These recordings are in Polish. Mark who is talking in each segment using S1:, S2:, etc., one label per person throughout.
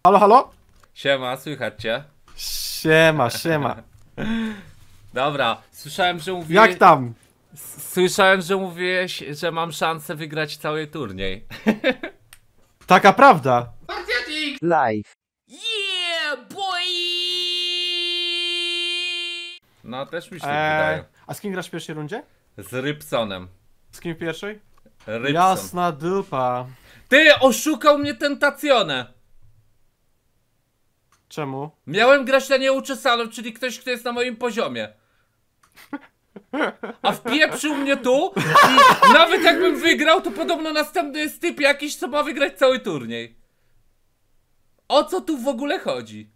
S1: Halo, halo?
S2: Siema, słychać cię?
S1: Siema, siema.
S2: Dobra, słyszałem, że mówiłeś...
S1: Jak tam?
S2: Słyszałem, że mówiłeś, że mam szansę wygrać cały turniej.
S1: Taka prawda.
S3: Live.
S2: Yeah, boy! No, też mi się tak wydaje.
S1: A z kim grasz w pierwszej rundzie?
S2: Z Rybsonem.
S1: Z kim w pierwszej?
S2: Rybson.
S1: Jasna dupa.
S2: Ty, oszukał mnie Tentacione!
S1: Czemu?
S2: Miałem grać na nieuczesaną, czyli ktoś, kto jest na moim poziomie. A wpieprzył mnie tu i nawet jakbym wygrał, to podobno następny jest typ jakiś, co ma wygrać cały turniej. O co tu w ogóle chodzi?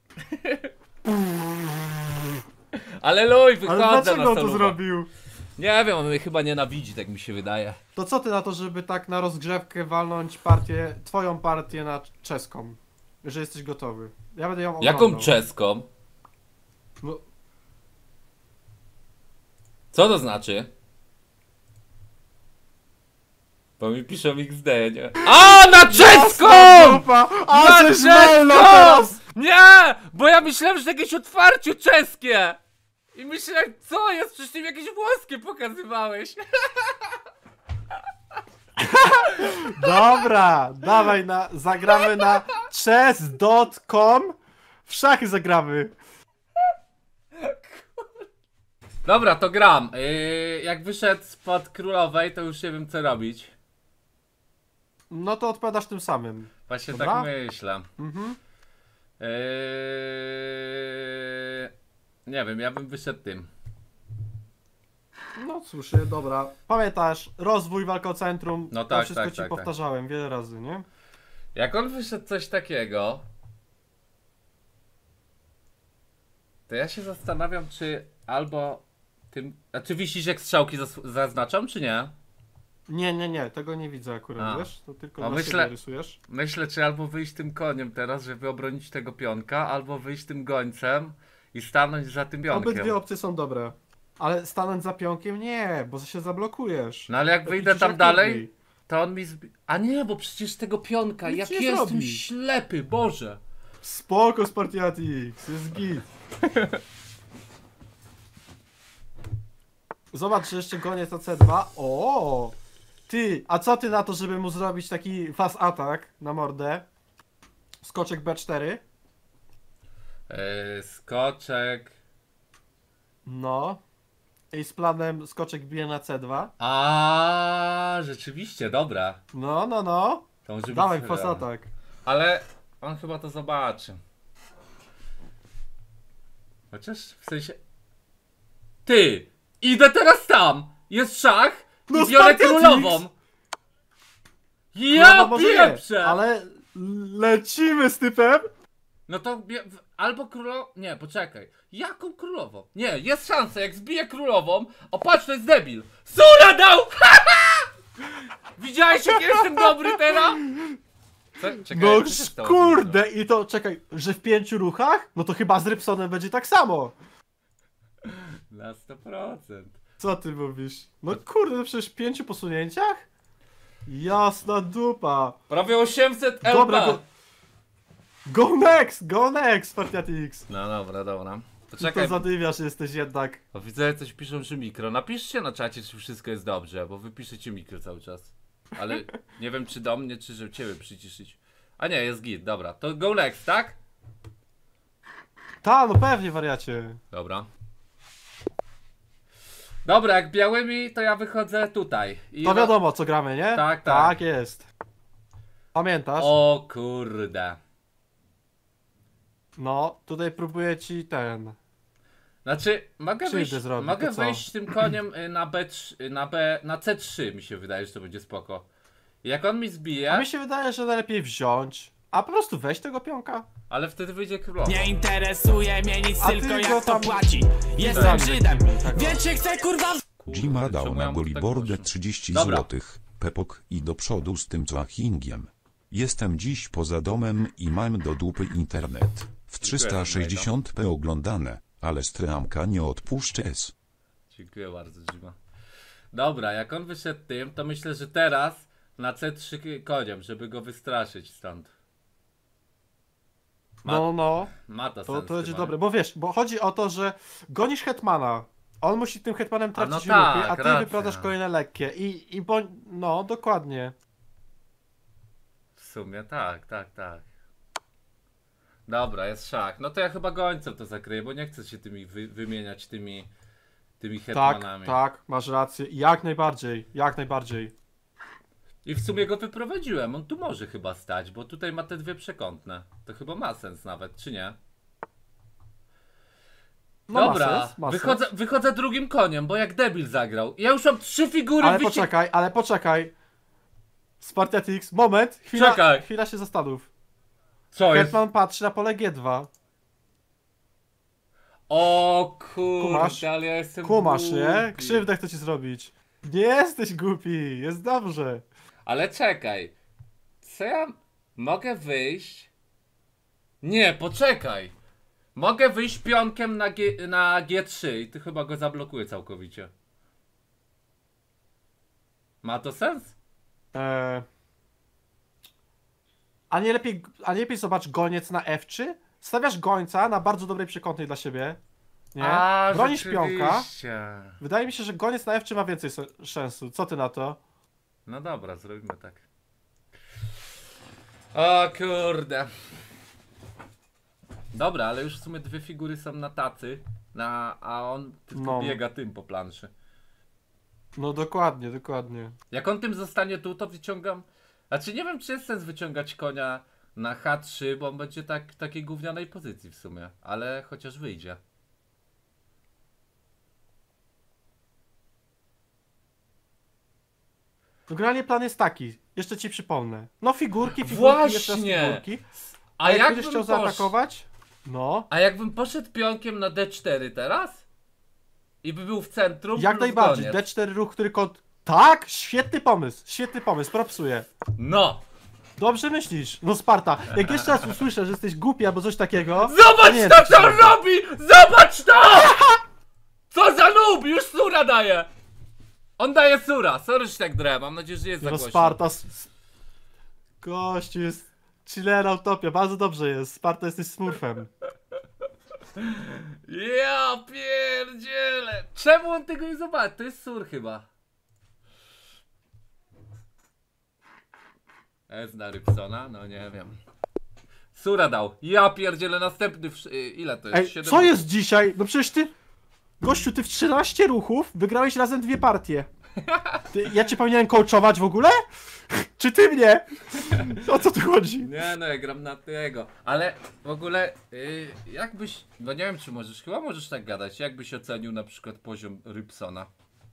S2: Ale luj,
S1: Ale
S2: wychodzę na
S1: dlaczego on to
S2: solówę.
S1: zrobił?
S2: Nie wiem, on mnie chyba nienawidzi, tak mi się wydaje.
S1: To co ty na to, żeby tak na rozgrzewkę walnąć partię, twoją partię na czeską? Że jesteś gotowy. Ja będę ją oglądał.
S2: Jaką czeską?
S1: No,
S2: Co to znaczy? Bo mi piszą XD, nie? A, na czeską!
S1: jasna dupa! A,
S2: Na
S1: żeś melno
S2: czeską!
S1: teraz!
S2: Nie! Bo ja myślałem, że to jakieś otwarcie czeskie! I myślałem, co jest? Przecież ty mi jakieś włoskie pokazywałeś.
S1: Dobra, dawaj zagramy na chess.com. W szachy zagramy.
S2: Dobra, to gram. Jak wyszedł spod królowej, to już nie wiem co robić.
S1: No to odpowiadasz tym samym.
S2: Właśnie
S1: Dobra?
S2: tak myślę.
S1: Mhm.
S2: Nie wiem, ja bym wyszedł tym.
S1: No cóż, dobra. Pamiętasz, rozwój walkocentrum.
S2: No
S1: To
S2: tak,
S1: wszystko
S2: tak,
S1: ci
S2: tak,
S1: powtarzałem wiele razy, nie?
S2: Jak on wyszedł coś takiego, to ja się zastanawiam, czy albo tym... A czy wisisz jak strzałki zaznaczam, czy nie?
S1: Nie, tego nie widzę akurat,
S2: A.
S1: wiesz? To tylko
S2: A
S1: dla
S2: myślę-
S1: siebie rysujesz.
S2: Myślę, czy albo wyjść tym koniem teraz, żeby obronić tego pionka, albo wyjść tym gońcem i stanąć za tym pionkiem.
S1: Obydwie opcje są dobre. Ale stanąć za pionkiem nie, bo się zablokujesz.
S2: No ale jak
S1: To
S2: wyjdę
S1: widzisz,
S2: tam
S1: jak
S2: dalej,
S1: trudniej.
S2: to on mi A nie, bo przecież tego pionka,
S1: Nic
S2: jak
S1: nie
S2: jestem
S1: zrobi.
S2: ślepy, Boże.
S1: Spoko, Spartiatix, jest git. Zobacz, że jeszcze koniec na C2. O! Ty, a co ty na to, żeby mu zrobić taki fast attack na mordę? Skoczek B4.
S2: Skoczek...
S1: No. I z planem skoczek bije na C2.
S2: A, rzeczywiście, dobra.
S1: No.
S2: To może być
S1: Dawaj,
S2: realne.
S1: fast attack.
S2: Ale on chyba to zobaczy. Chociaż w sensie... Ty! Idę teraz tam! Jest szach
S1: No,
S2: i biorę
S1: Spartiatix!
S2: królową! Ja
S1: No, może nie,
S2: pieprzę!
S1: ale lecimy z typem.
S2: No to albo królową... Nie, poczekaj. Jaką królową? Nie, jest szansa, jak zbiję królową... O, patrz, to jest debil! Sula dał! Widziałeś, jak jestem dobry teraz? Co? Czekaj,
S1: No
S2: co się stało?
S1: kurde, i to czekaj, że w 5 ruchach? No to chyba z Rybsonem będzie tak samo.
S2: Na 100%.
S1: Co ty mówisz? No kurde, no przecież w 5 posunięciach? Jasna dupa.
S2: Prawie 800 LP.
S1: Dobra, go next, Spartiatix.
S2: No dobra.
S1: Ty
S2: Poczekaj,
S1: to zadywiasz jesteś jednak.
S2: bo widzę, coś piszą, że mikro. Napiszcie na czacie, czy wszystko jest dobrze, bo wy piszecie mikro cały czas. Ale nie wiem, czy do mnie, czy żeby ciebie przyciszyć. A nie, jest git, dobra. To go next, tak?
S1: Ta, no pewnie wariacie.
S2: Dobra. Dobra, jak białymi, to ja wychodzę tutaj. I
S1: To wiadomo co gramy, nie?
S2: Tak.
S1: Tak jest. Pamiętasz?
S2: O kurde.
S1: No, tutaj próbuję ci ten...
S2: Znaczy, mogę
S1: Krzywdę
S2: wyjść,
S1: zrobi,
S2: mogę
S1: to co?
S2: wyjść tym koniem na B3, na C3 mi się wydaje, że to będzie spoko. Jak on mi zbije,
S1: A mi się wydaje, że najlepiej wziąć. A po prostu weź tego pionka.
S2: ale wtedy wyjdzie królowa.
S4: Nie interesuje mnie nic,
S1: A ty
S4: tylko
S1: go
S4: jak to
S1: tam-
S4: płaci. Jestem
S1: Tak.
S4: Żydem,
S1: Tak.
S4: więc się chcę kurwa
S5: Jima dał
S2: czemu
S5: na
S2: ja mam tak
S5: Bolibordę
S2: głośno?
S5: 30
S2: Dobra.
S5: złotych. Pepok i do przodu z tym cłachingiem. Jestem dziś poza domem i mam do dupy internet. W 360p oglądane, ale streamka nie odpuszczę s.
S2: Dziękuję bardzo, Jima. Dobra, jak on wyszedł tym, to myślę, że teraz na C3 koniem, żeby go wystraszyć stąd.
S1: No,
S2: Ma to
S1: to
S2: sens
S1: będzie
S2: chyba,
S1: dobre,
S2: nie?
S1: bo wiesz, bo chodzi o to, że gonisz hetmana, on musi tym hetmanem
S2: A no
S1: tracić
S2: tak,
S1: ruchy, a ty
S2: racja.
S1: wyprowadzasz kolejne lekkie i bo, no, dokładnie.
S2: W sumie tak. Dobra, jest szach. No to ja chyba gońcem to zakryję, bo nie chcę się tymi wymieniać tymi
S1: Tak,
S2: hetmanami.
S1: tak, masz rację, jak najbardziej, jak najbardziej.
S2: I w sumie go wyprowadziłem, on tu może chyba stać, bo tutaj ma te dwie przekątne. To chyba ma sens nawet, czy nie?
S1: No
S2: Dobra,
S1: ma sens, ma sens.
S2: wychodzę drugim koniem, bo jak debil zagrał. Ja już mam 3 figury
S1: Ale poczekaj. Spartiatix, moment,
S2: Czekaj.
S1: chwila się zastanów.
S2: Co jest?
S1: Hetman patrzy na pole G2.
S2: O kurde,
S1: Kumasz?
S2: ale ja jestem
S1: Kumasz,
S2: głupi.
S1: nie? Krzywdę chce ci zrobić. Nie jesteś głupi, jest dobrze.
S2: Ale czekaj. Co ja... Mogę wyjść? Nie, poczekaj. Mogę wyjść pionkiem na G3 i ty chyba go zablokuje całkowicie. Ma to sens?
S1: A nie lepiej zobacz goniec na F3? Stawiasz gońca na bardzo dobrej przekątnej dla siebie. Nie? Bronisz pionka.
S2: rzeczywiście.
S1: Wydaje mi się, że goniec na F3 ma więcej sensu. Co ty na to?
S2: No dobra, zrobimy tak. O kurde. Dobra, ale już w sumie dwie figury są na tacy, a on tylko
S1: No.
S2: biega tym po planszy.
S1: No dokładnie, dokładnie.
S2: Jak on tym zostanie tu, to wyciągam... Znaczy nie wiem, czy jest sens wyciągać konia na H3, bo on będzie takiej gównianej pozycji w sumie. Ale chociaż wyjdzie.
S1: No generalnie plan jest taki. Jeszcze ci przypomnę. No figurki, jeszcze raz
S2: Właśnie!
S1: figurki.
S2: A
S1: Jak
S2: jakbym
S1: będziesz chciał
S2: poszedł...
S1: zaatakować? No.
S2: A jakbym poszedł pionkiem na D4 teraz? I by był w centrum
S1: Jak
S2: plus
S1: najbardziej.
S2: goniec.
S1: D4 ruch, który kod... Tak! Świetny pomysł, propsuję.
S2: No!
S1: Dobrze myślisz. No Sparta, jak jeszcze raz usłyszę, że jesteś głupi albo coś takiego...
S2: Zobacz
S1: nie,
S2: to, co on robi! Zobacz to! Co za noob! Już sura daje! On daje sura. Sorry, że tak drę. Mam nadzieję, że jest za
S1: No
S2: głośno.
S1: Sparta... Gościu jest... Chillera utopia, bardzo dobrze jest. Sparta, jesteś smurfem.
S2: Ja pierdzielę! Czemu on tego nie zobaczy? To jest sur chyba. Zna Rybsona? No nie wiem. Sura dał. Ja pierdzielę następny ile to jest?
S1: Ej,
S2: 7
S1: co jest dzisiaj? No przecież ty... Gościu, ty w 13 ruchów wygrałeś razem 2 partie. Ja cię powinienem coachować w ogóle? Czy ty mnie? O co tu chodzi?
S2: Nie no, ja gram na tego. Ale w ogóle jakbyś... No nie wiem czy możesz, chyba możesz tak gadać. Jakbyś ocenił na przykład poziom Rybsona?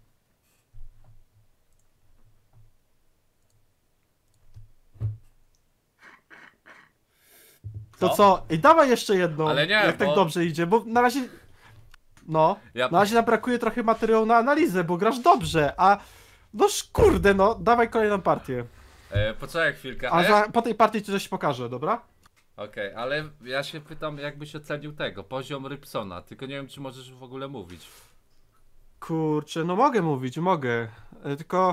S1: To co? Ej, dawaj jeszcze jedną,
S2: Ale nie,
S1: jak
S2: bo-
S1: tak dobrze idzie, bo na razie... No,
S2: Ja-
S1: na razie nam brakuje trochę materiału na analizę, bo grasz dobrze, a... No kurde, no, dawaj kolejną partię.
S2: Poczekaj chwilkę.
S1: Po tej partii ci coś pokażę, dobra?
S2: Okej, ale ja się pytam, jakbyś ocenił tego, poziom Rybsona, tylko nie wiem, czy możesz w ogóle mówić.
S1: Kurczę, no mogę mówić, mogę. Tylko...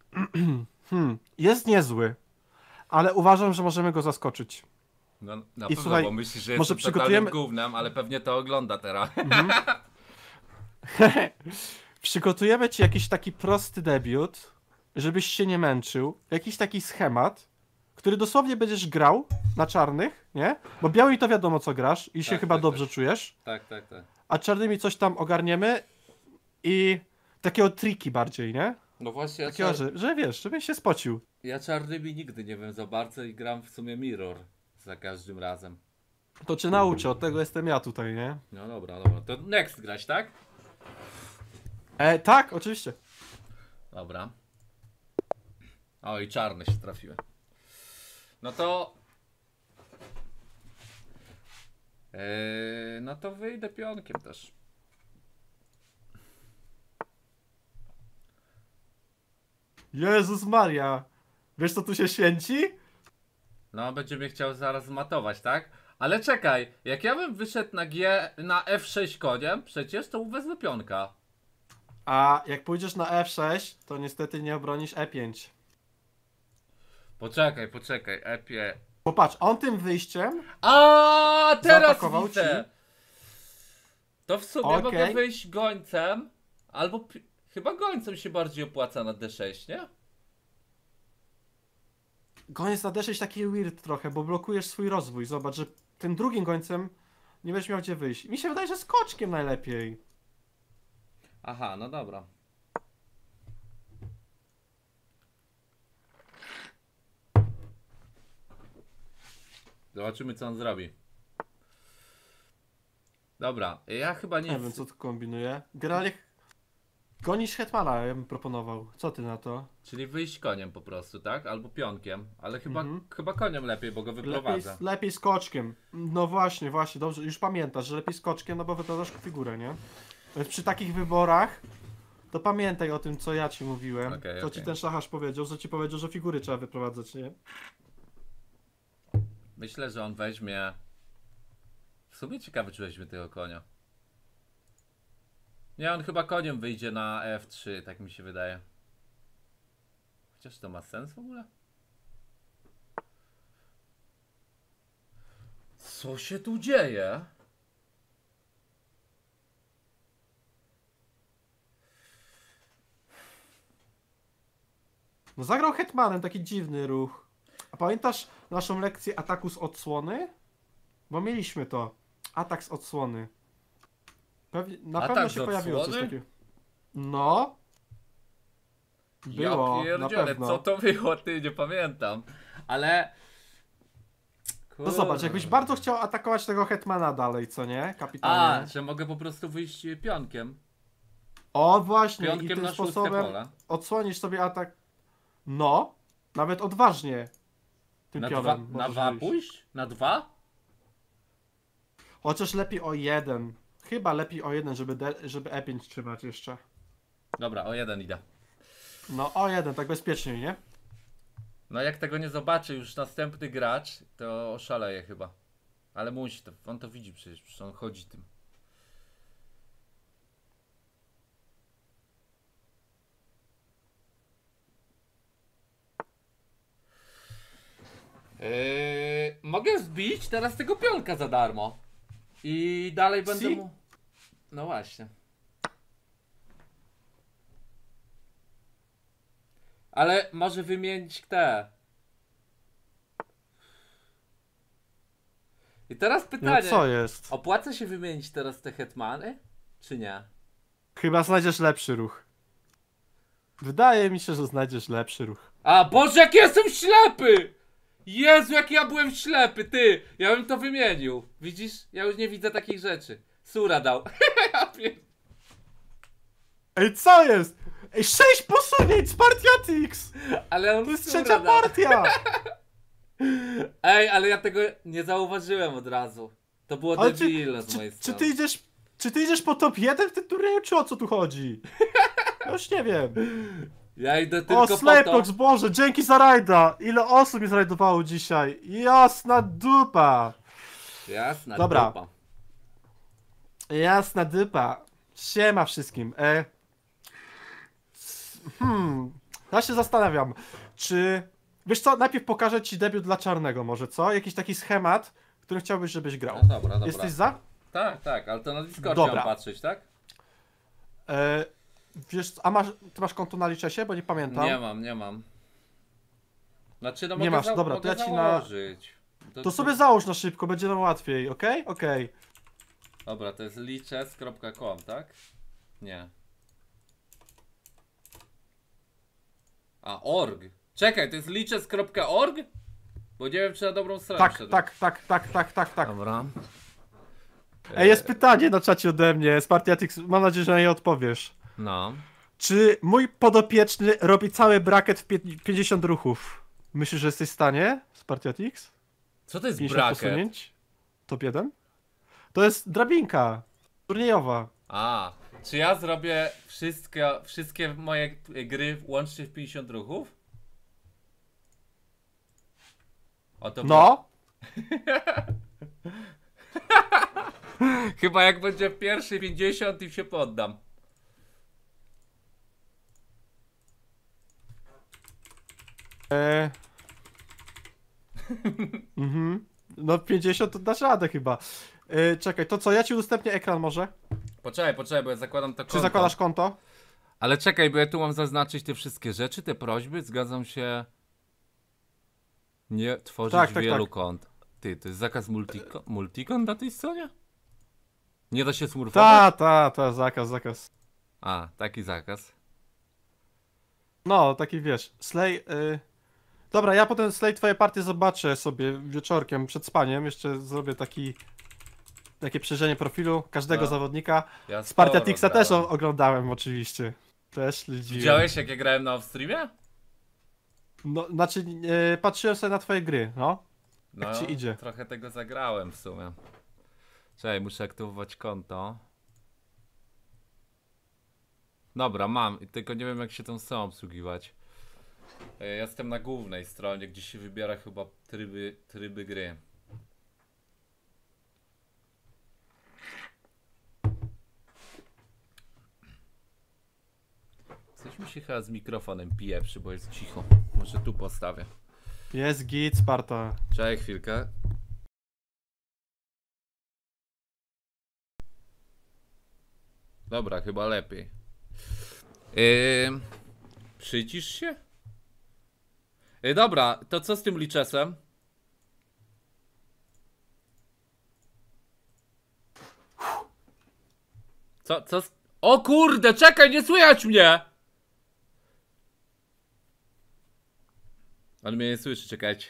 S1: jest niezły. Ale uważam, że możemy go zaskoczyć.
S2: No na
S1: I
S2: pewno,
S1: słuchaj,
S2: bo myślisz, że
S1: może
S2: jestem
S1: przygotujemy-
S2: totalnym gównem, ale pewnie to ogląda teraz.
S1: Przygotujemy ci jakiś taki prosty debiut, żebyś się nie męczył. Jakiś taki schemat, który dosłownie będziesz grał na czarnych, nie? Bo białymi to wiadomo co grasz i się
S2: Tak,
S1: chyba
S2: tak,
S1: dobrze
S2: tak.
S1: czujesz.
S2: tak.
S1: A czarnymi coś tam ogarniemy i takiego triki bardziej, nie?
S2: No właśnie,
S1: Takiego, że wiesz, żebyś się spocił.
S2: ja czarnymi nigdy nie wiem za bardzo i gram w sumie mirror za każdym razem.
S1: To cię nauczę, od tego jestem ja tutaj, nie?
S2: No dobra, to next grać, tak?
S1: Tak, oczywiście.
S2: Dobra. O i czarne się trafiły. No to... no to wyjdę pionkiem też.
S1: Jezus Maria. Wiesz co tu się święci?
S2: No, będzie mnie chciał zaraz matować, tak? Ale czekaj, jak ja bym wyszedł na F6 koniem, przecież to wezmę pionka.
S1: A jak pójdziesz na F6, to niestety nie obronisz E5.
S2: Poczekaj, E5.
S1: Popatrz, on tym wyjściem...
S2: A A, teraz
S1: zaatakował
S2: widzę.
S1: ci.
S2: To w sumie
S1: Okej.
S2: mogę wyjść gońcem, albo chyba gońcem się bardziej opłaca na D6, nie?
S1: Goniec na D6 taki weird trochę, bo blokujesz swój rozwój. Zobacz, że tym drugim gońcem nie będziesz miał gdzie wyjść. Mi się wydaje, że skoczkiem najlepiej.
S2: Aha, no dobra. Zobaczymy, co on zrobi. Dobra, ja chyba
S1: Nie wiem,
S2: nic.
S1: co tu kombinuje. Generalnie gonisz hetmana, ja bym proponował. Co ty na to?
S2: Czyli wyjść koniem po prostu, tak? Albo pionkiem. Ale chyba,
S1: Mhm.
S2: chyba koniem lepiej, bo go wyprowadzę.
S1: Lepiej skoczkiem. No właśnie, dobrze, już pamiętasz, że lepiej skoczkiem, no bo wyprowadzasz figurę, nie? Więc przy takich wyborach, to pamiętaj o tym, co ja ci mówiłem.
S2: Okej,
S1: co
S2: okej.
S1: ci ten szlacharz powiedział, że ci powiedział, że figury trzeba wyprowadzać, nie?
S2: Myślę, że on weźmie... W sumie ciekawy, czy weźmie tego konia. Nie, on chyba koniem wyjdzie na F3, tak mi się wydaje. Chociaż to ma sens w ogóle? Co się tu dzieje?
S1: No zagrał hetmanem, taki dziwny ruch. A pamiętasz naszą lekcję ataku z odsłony? Bo mieliśmy to. Atak z odsłony. Na
S2: Atak
S1: pewno
S2: z
S1: się pojawiło coś
S2: odsłony?
S1: takiego. No. Było,
S2: Ja
S1: na
S2: pierdzielę,
S1: pewno.
S2: co to było, ty, nie pamiętam. Ale...
S1: No zobacz, jakbyś bardzo chciał atakować tego hetmana dalej, co nie?
S2: A,
S1: Kapitanie.
S2: że mogę po prostu wyjść pionkiem.
S1: O właśnie, i
S2: Pionkiem
S1: tym
S2: na szóste
S1: sposobem
S2: pole.
S1: odsłonisz sobie atak. No, nawet odważnie. Tym
S2: Na
S1: pionem
S2: dwa, na
S1: możesz
S2: dwa
S1: wyjść.
S2: pójść? Na dwa?
S1: Chociaż lepiej o jeden. Chyba lepiej o jeden, żeby E5 trzymać jeszcze.
S2: Dobra, o jeden idę.
S1: No o jeden, tak bezpieczniej, nie?
S2: No jak tego nie zobaczy już następny gracz, to oszaleje chyba. Ale musi to, on to widzi przecież on chodzi tym. Mogę zbić teraz tego pionka za darmo. I dalej będę
S1: Si?
S2: mu... No właśnie. Ale może wymienić te. I teraz
S1: No
S2: pytanie.
S1: co jest?
S2: Opłaca się wymienić teraz te hetmany? Czy nie?
S1: Chyba znajdziesz lepszy ruch. Wydaje mi się, że znajdziesz lepszy ruch.
S2: A Boże, jak jestem ślepy! Jezu, jak ja byłem ślepy, ty! Ja bym to wymienił. Widzisz? Ja już nie widzę takich rzeczy. Sura dał. Ja pier-
S1: Ej, co jest? Ej, 6 posunięć z Partiatix!
S2: Ale on
S1: To jest
S2: sura
S1: trzecia
S2: dał.
S1: partia!
S2: Ej, ale ja tego nie zauważyłem od razu. To było
S1: Ale
S2: debilne z mojej
S1: czy
S2: strony.
S1: czy ty idziesz po top 1 w tym turnieju, czy o co tu chodzi? Ja już nie wiem.
S2: Ja idę
S1: O,
S2: tylko po to.
S1: Slayprox, Boże, dzięki za rajda! Ile osób mi zrajdowało dzisiaj? Jasna dupa!
S2: Jasna
S1: Dobra.
S2: dupa.
S1: Jasna dupa. Siema wszystkim. Ja się zastanawiam, czy... Wiesz co, najpierw pokażę ci debiut dla czarnego może, co? Jakiś taki schemat, którym chciałbyś, żebyś grał.
S2: No dobra, dobra.
S1: Jesteś za?
S2: Tak, tak, ale to na Discordzie
S1: Dobra.
S2: mam patrzeć, tak?
S1: Wiesz, ty masz konto na Licesie, bo nie pamiętam.
S2: Nie mam. Znaczy, no
S1: Nie
S2: mogę
S1: masz, dobra,
S2: mogę
S1: to ja ci na-
S2: założyć.
S1: To sobie załóż na szybko, będzie nam łatwiej, okej? Okej.
S2: Dobra, to jest liches.com, tak? Nie. A, org. Czekaj, to jest liches.org? Bo nie wiem, czy na dobrą stronę
S1: Tak,
S2: wszedłem.
S1: tak.
S2: Dobra.
S1: Ej, jest pytanie na czacie ode mnie, Spartiatix, mam nadzieję, że na nie odpowiesz.
S2: No.
S1: Czy mój podopieczny robi cały braket w 50 ruchów? Myślisz, że jesteś w stanie, Spartiatix?
S2: Co to jest
S1: 50
S2: bracket?
S1: posunięć? Top 1? To jest drabinka turniejowa.
S2: A, czy ja zrobię wszystkie moje gry łącznie w 50 ruchów? O to
S1: No,
S2: Chyba jak będzie pierwszy 50 i się poddam.
S1: mhm. No 50 to dasz radę chyba. Czekaj, to co, ja ci udostępnię ekran może?
S2: Poczekaj, bo ja zakładam to konto.
S1: Czy zakładasz konto?
S2: Ale czekaj, bo ja tu mam zaznaczyć te wszystkie rzeczy, te prośby, zgadzam się. Nie tworzyć
S1: Tak,
S2: wielu
S1: tak.
S2: kont. Ty, to jest zakaz multikont na tej stronie? Nie da się smurfować?
S1: Ta, zakaz.
S2: A, taki zakaz.
S1: No, taki wiesz, Slay... Dobra, ja potem Slay twoje partie zobaczę sobie wieczorkiem przed spaniem, jeszcze zrobię takie przejrzenie profilu każdego
S2: No.
S1: zawodnika.
S2: Ja
S1: Z
S2: sporo
S1: Partiatixa też
S2: grałem.
S1: oglądałem oczywiście. Też śledziłem.
S2: Widziałeś jak ja grałem na off-streamie?
S1: No, znaczy, patrzyłem sobie na twoje gry, no.
S2: No,
S1: Jak ci idzie?
S2: trochę tego zagrałem w sumie. Czekaj, muszę aktywować konto. Dobra, mam, tylko nie wiem jak się tą stroną obsługiwać. Jestem na głównej stronie, gdzie się wybiera chyba tryby gry. Coś mi się chyba z mikrofonem pieprzy, bo jest cicho. Może tu postawię.
S1: Jest git, Sparta.
S2: Czekaj chwilkę. Dobra, chyba lepiej. Przycisz się? Dobra, to co z tym liczesem? Co? O kurde, czekaj, nie słychać mnie! On mnie nie słyszy, czekajcie.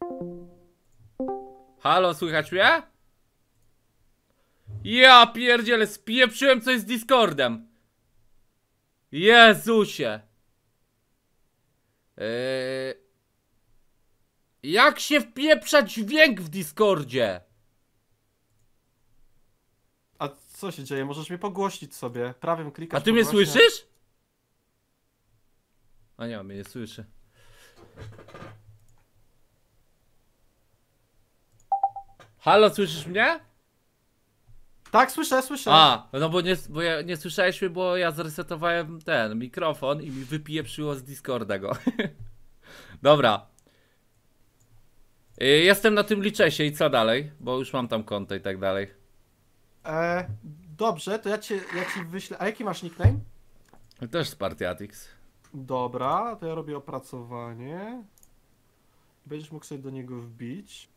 S2: Halo, słychać mnie? Ja pierdzielę, spieprzyłem coś z Discordem. Jezusie. Jak się wpieprza dźwięk w Discordzie?
S1: A co się dzieje? Możesz mnie pogłośnić sobie. Prawym klikasz.
S2: A ty mnie
S1: pogłośniasz.
S2: słyszysz? A nie, on mnie nie słyszy. Halo, słyszysz mnie?
S1: Tak, słyszę.
S2: A, no bo ja nie słyszałeś mnie, bo ja zresetowałem ten mikrofon i mi wypieprzyło z Discorda go. Dobra. Jestem na tym liczesie i co dalej? Bo już mam tam konto i tak dalej.
S1: Dobrze, to ja ci wyślę. A jaki masz nickname?
S2: Też z Partiatix.
S1: Dobra, to ja robię opracowanie. Będziesz mógł sobie do niego wbić.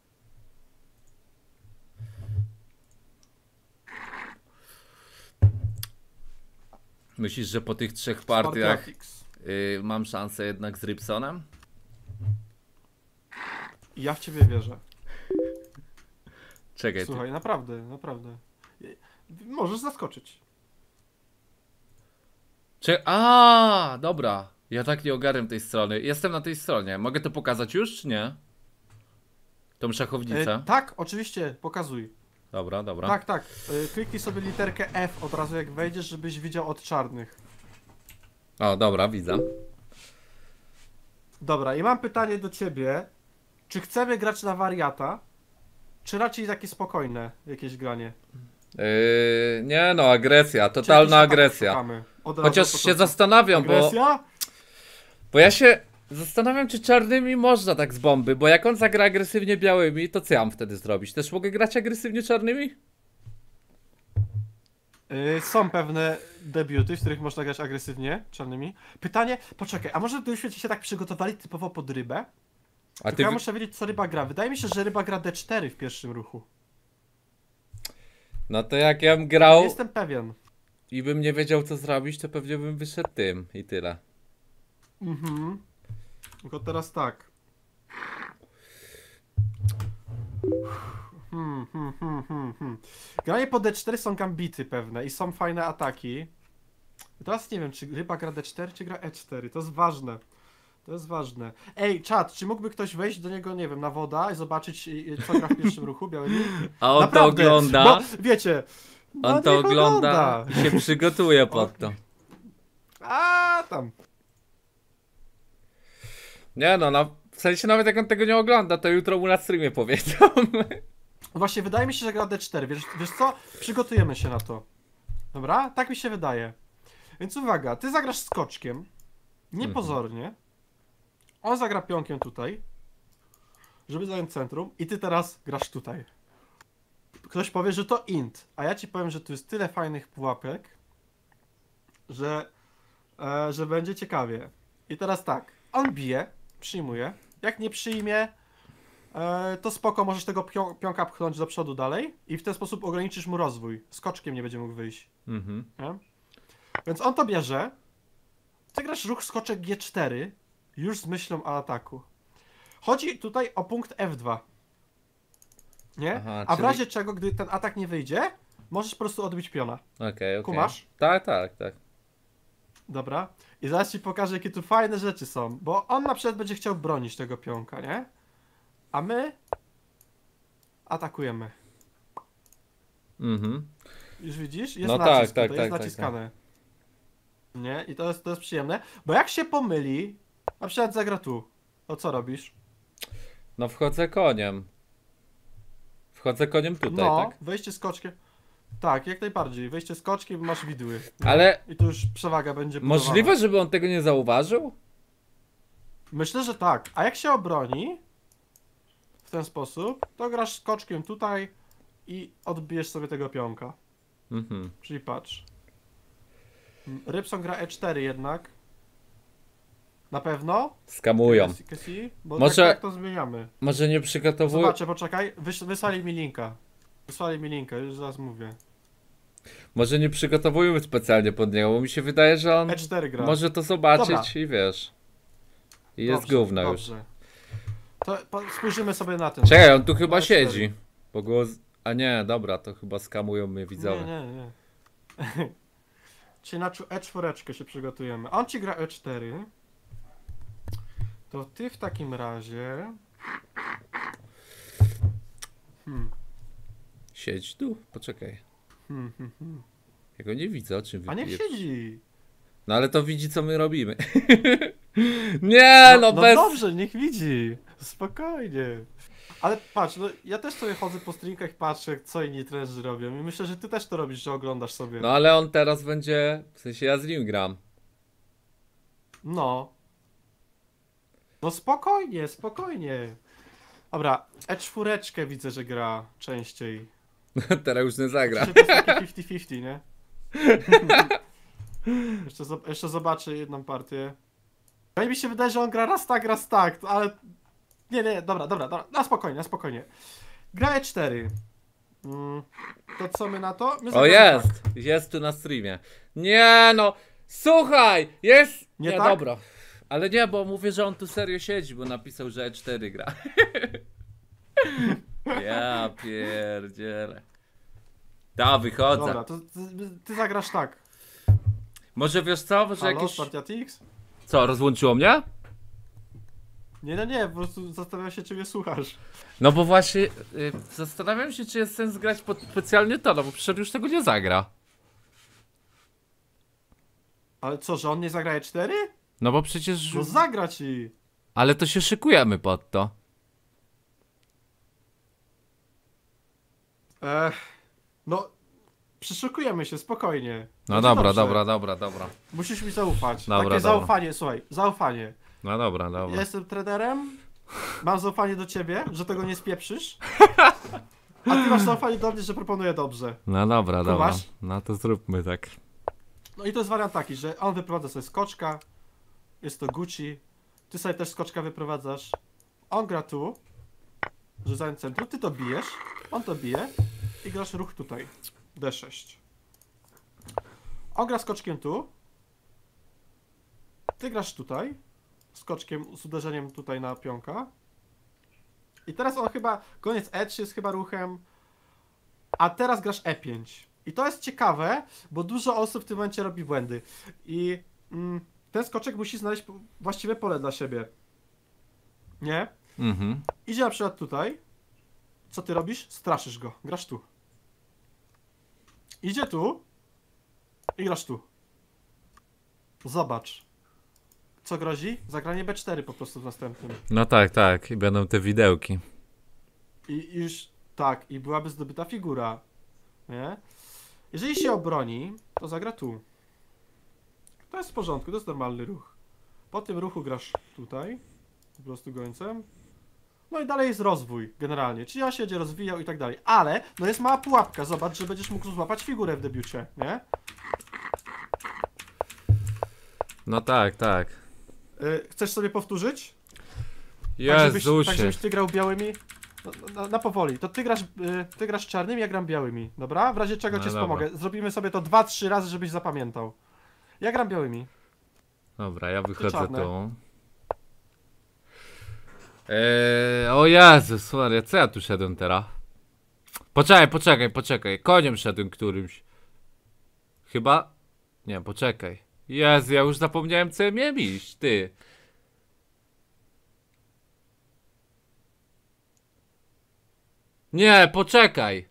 S2: Myślisz, że po tych 3 partiach
S1: Partiatix.
S2: mam szansę jednak z Rybsonem?
S1: Ja w ciebie wierzę.
S2: Czekaj,
S1: Słuchaj, naprawdę. Możesz zaskoczyć.
S2: Dobra. Ja tak nie ogarniam tej strony. Jestem na tej stronie. Mogę to pokazać już, czy nie? Tą szachownicę.
S1: Tak, oczywiście, pokazuj.
S2: Dobra.
S1: Tak. Kliknij sobie literkę F od razu jak wejdziesz, żebyś widział od czarnych.
S2: O, dobra, widzę.
S1: Dobra, i mam pytanie do ciebie. Czy chcemy grać na wariata? Czy raczej takie spokojne jakieś granie?
S2: Nie no, agresja,
S1: Czy
S2: totalna
S1: jakichś atak
S2: agresja.
S1: szukamy? Od razu
S2: Chociaż
S1: od
S2: się
S1: początku.
S2: zastanawiam,
S1: Agresja?
S2: bo ja się zastanawiam, czy czarnymi można tak z bomby, bo jak on zagra agresywnie białymi, to co ja mam wtedy zrobić? Też mogę grać agresywnie czarnymi?
S1: Są pewne debiuty, w których można grać agresywnie, czarnymi. Pytanie, poczekaj, a może gdybyśmy się tak przygotowali typowo pod rybę?
S2: A
S1: Tylko ja muszę wiedzieć, co ryba gra. Wydaje mi się, że ryba gra D4 w pierwszym ruchu.
S2: No to jak ja bym
S1: Nie
S2: grał
S1: jestem pewien.
S2: i bym nie wiedział co zrobić, to pewnie bym wyszedł tym i tyle.
S1: Tylko teraz tak. Granie po D4 są gambity pewne i są fajne ataki. I teraz nie wiem, czy ryba gra D4, czy gra E4. To jest ważne. To jest ważne. Ej, czat, czy mógłby ktoś wejść do niego, nie wiem, na woda i zobaczyć, co gra w pierwszym ruchu białymi?
S2: A on
S1: Naprawdę,
S2: to ogląda,
S1: Bo, wiecie... no
S2: on to
S1: niech
S2: ogląda i się przygotuje pod to.
S1: A tam.
S2: Nie no, w sensie nawet jak on tego nie ogląda, to jutro mu na streamie powiedzą.
S1: Właśnie, wydaje mi się, że gra D4. Wiesz co? Przygotujemy się na to. Dobra? Tak mi się wydaje. Więc uwaga, ty zagrasz skoczkiem. Niepozornie. On zagra pionkiem tutaj. żeby zająć centrum i ty teraz grasz tutaj. Ktoś powie, że to int, a ja ci powiem, że tu jest tyle fajnych pułapek, że będzie ciekawie. I teraz tak, on bije, przyjmuje. Jak nie przyjmie, to spoko, możesz tego pionka pchnąć do przodu dalej i w ten sposób ograniczysz mu rozwój. Skoczkiem nie będzie mógł wyjść. Nie? Więc on to bierze. Ty grasz ruch skoczek G4 już z myślą o ataku. Chodzi tutaj o punkt F2. Nie?
S2: Aha,
S1: A w
S2: czyli-
S1: razie czego, gdy ten atak nie wyjdzie, możesz po prostu odbić piona.
S2: Okej.
S1: Kumasz?
S2: Tak.
S1: Dobra. I zaraz ci pokażę, jakie tu fajne rzeczy są. Bo on na przykład będzie chciał bronić tego pionka, nie? A my atakujemy. Już widzisz? Jest
S2: No
S1: nacisk
S2: tak,
S1: tutaj,
S2: tak,
S1: jest
S2: tak,
S1: naciskane. Nie? I to jest przyjemne. Bo jak się pomyli, na przykład zagra tu, to co robisz?
S2: No wchodzę koniem. Wchodzę koniem tutaj,
S1: No,
S2: tak?
S1: wejście skoczkiem. Tak, jak najbardziej. Wejście skoczkiem, masz widły. Nie?
S2: Ale
S1: I tu już przewaga będzie budowana.
S2: możliwe, żeby on tego nie zauważył?
S1: Myślę, że tak. A jak się obroni w ten sposób, to grasz skoczkiem tutaj i odbijesz sobie tego pionka. Czyli patrz. Rybson gra E4 jednak. Na pewno?
S2: Skamują.
S1: Kesi? Bo
S2: Może-
S1: tak to zmieniamy.
S2: Może nie przygotowują...
S1: Zobaczę, poczekaj. Wysłali mi linka. Wysłali mi linka, już zaraz mówię.
S2: Może nie przygotowujemy specjalnie pod niego, bo mi się wydaje, że on
S1: E4 gra.
S2: może to zobaczyć
S1: Dobra.
S2: i wiesz. I jest
S1: Dobrze,
S2: gówno już.
S1: dobrze. To spojrzymy sobie na ten.
S2: Czekaj, on tu chyba
S1: E4.
S2: siedzi. Bo go... A nie, dobra, to chyba skamują mnie widzowie.
S1: Nie. Czyli na E4 się przygotujemy. On ci gra E4. To ty w takim razie...
S2: Siedź tu? Poczekaj. Ja go nie widzę, o czym
S1: A niech
S2: wypije.
S1: siedzi.
S2: No ale to widzi, co my robimy. Nie, no
S1: No
S2: bez...
S1: dobrze, niech widzi. Spokojnie. Ale patrz, no ja też sobie chodzę po streamkach i patrzę, co inni trenerzy robią. I myślę, że ty też to robisz, że oglądasz sobie.
S2: No ale on teraz będzie... W sensie ja z nim gram.
S1: No. No spokojnie, spokojnie. Dobra, E4 widzę, że gra częściej.
S2: Teraz już nie zagra.
S1: Czy to jest takie 50-50, nie? jeszcze zobaczę jedną partię. No i mi się wydaje, że on gra raz tak, ale... Nie, dobra, na spokojnie. Gra E4. To co my na to? My
S2: O
S1: zagramy
S2: jest!
S1: tak.
S2: Jest tu na streamie. Nie no! Słuchaj! Jest!
S1: Nie
S2: Nie,
S1: tak?
S2: dobra. Ale nie, bo mówię, że on tu serio siedzi, bo napisał, że E4 gra. Ja pierdzielę. Da, wychodzę.
S1: Dobra, to ty zagrasz tak.
S2: Może wiesz co? Może
S1: Halo,
S2: jakieś...
S1: Spartiatix?
S2: Co, rozłączyło mnie?
S1: Nie, po prostu zastanawiam się, czy mnie słuchasz.
S2: No bo właśnie zastanawiam się, czy jest sens grać pod specjalnie to, no bo przecież już tego nie zagra.
S1: Ale co, że on nie zagra E4?
S2: No bo przecież...
S1: No zagra ci!
S2: Ale to się szykujemy pod to.
S1: No, przyszukujemy się, spokojnie.
S2: No
S1: Będzie
S2: dobra,
S1: dobrze.
S2: dobra.
S1: Musisz mi zaufać.
S2: Dobra,
S1: Takie
S2: dobra.
S1: zaufanie, słuchaj, zaufanie.
S2: No dobra.
S1: Ja jestem trenerem, mam zaufanie do ciebie, że tego nie spieprzysz. A ty masz zaufanie do mnie, że proponuję dobrze.
S2: No dobra.
S1: Kumasz?
S2: No to zróbmy tak.
S1: No i to jest wariant taki, że on wyprowadza sobie skoczka, jest to Gucci, ty sobie też skoczka wyprowadzasz, on gra tu, że zająć centrum, ty to bijesz, on to bije i grasz ruch tutaj, D6. On gra skoczkiem tu, ty grasz tutaj, skoczkiem z uderzeniem tutaj na pionka i teraz on chyba, koniec E3 jest chyba ruchem, a teraz grasz E5. I to jest ciekawe, bo dużo osób w tym momencie robi błędy. I ten skoczek musi znaleźć właściwe pole dla siebie. Nie? Idzie na przykład tutaj. Co ty robisz? Straszysz go. Grasz tu. Idzie tu. I grasz tu. Zobacz. Co grozi? Zagranie B4 po prostu w następnym.
S2: No tak. I będą te widełki.
S1: I już tak, i byłaby zdobyta figura. Nie? Jeżeli się obroni, to zagra tu. To jest w porządku, to jest normalny ruch. Po tym ruchu grasz tutaj, po prostu gońcem. No i dalej jest rozwój generalnie, czyli on się będzie rozwijał i tak dalej. Ale, no jest mała pułapka, zobacz, że będziesz mógł złapać figurę w debiucie, nie?
S2: No tak, tak.
S1: Chcesz sobie powtórzyć? Tak,
S2: Jezusie.
S1: żebyś ty grał białymi? Na powoli, to ty grasz czarnymi, ja gram białymi, dobra? W razie czego
S2: No
S1: cię
S2: dobra.
S1: wspomogę. Zrobimy sobie to 2-3 razy, żebyś zapamiętał. Ja gram białymi.
S2: Dobra, ja wychodzę
S1: czarne.
S2: tu. O Jezus Maria, co ja tu szedłem teraz? Poczekaj. Koniem szedłem którymś. Chyba? Nie, poczekaj. Jezu, ja już zapomniałem, co ja miałem iść, ty. Nie, poczekaj.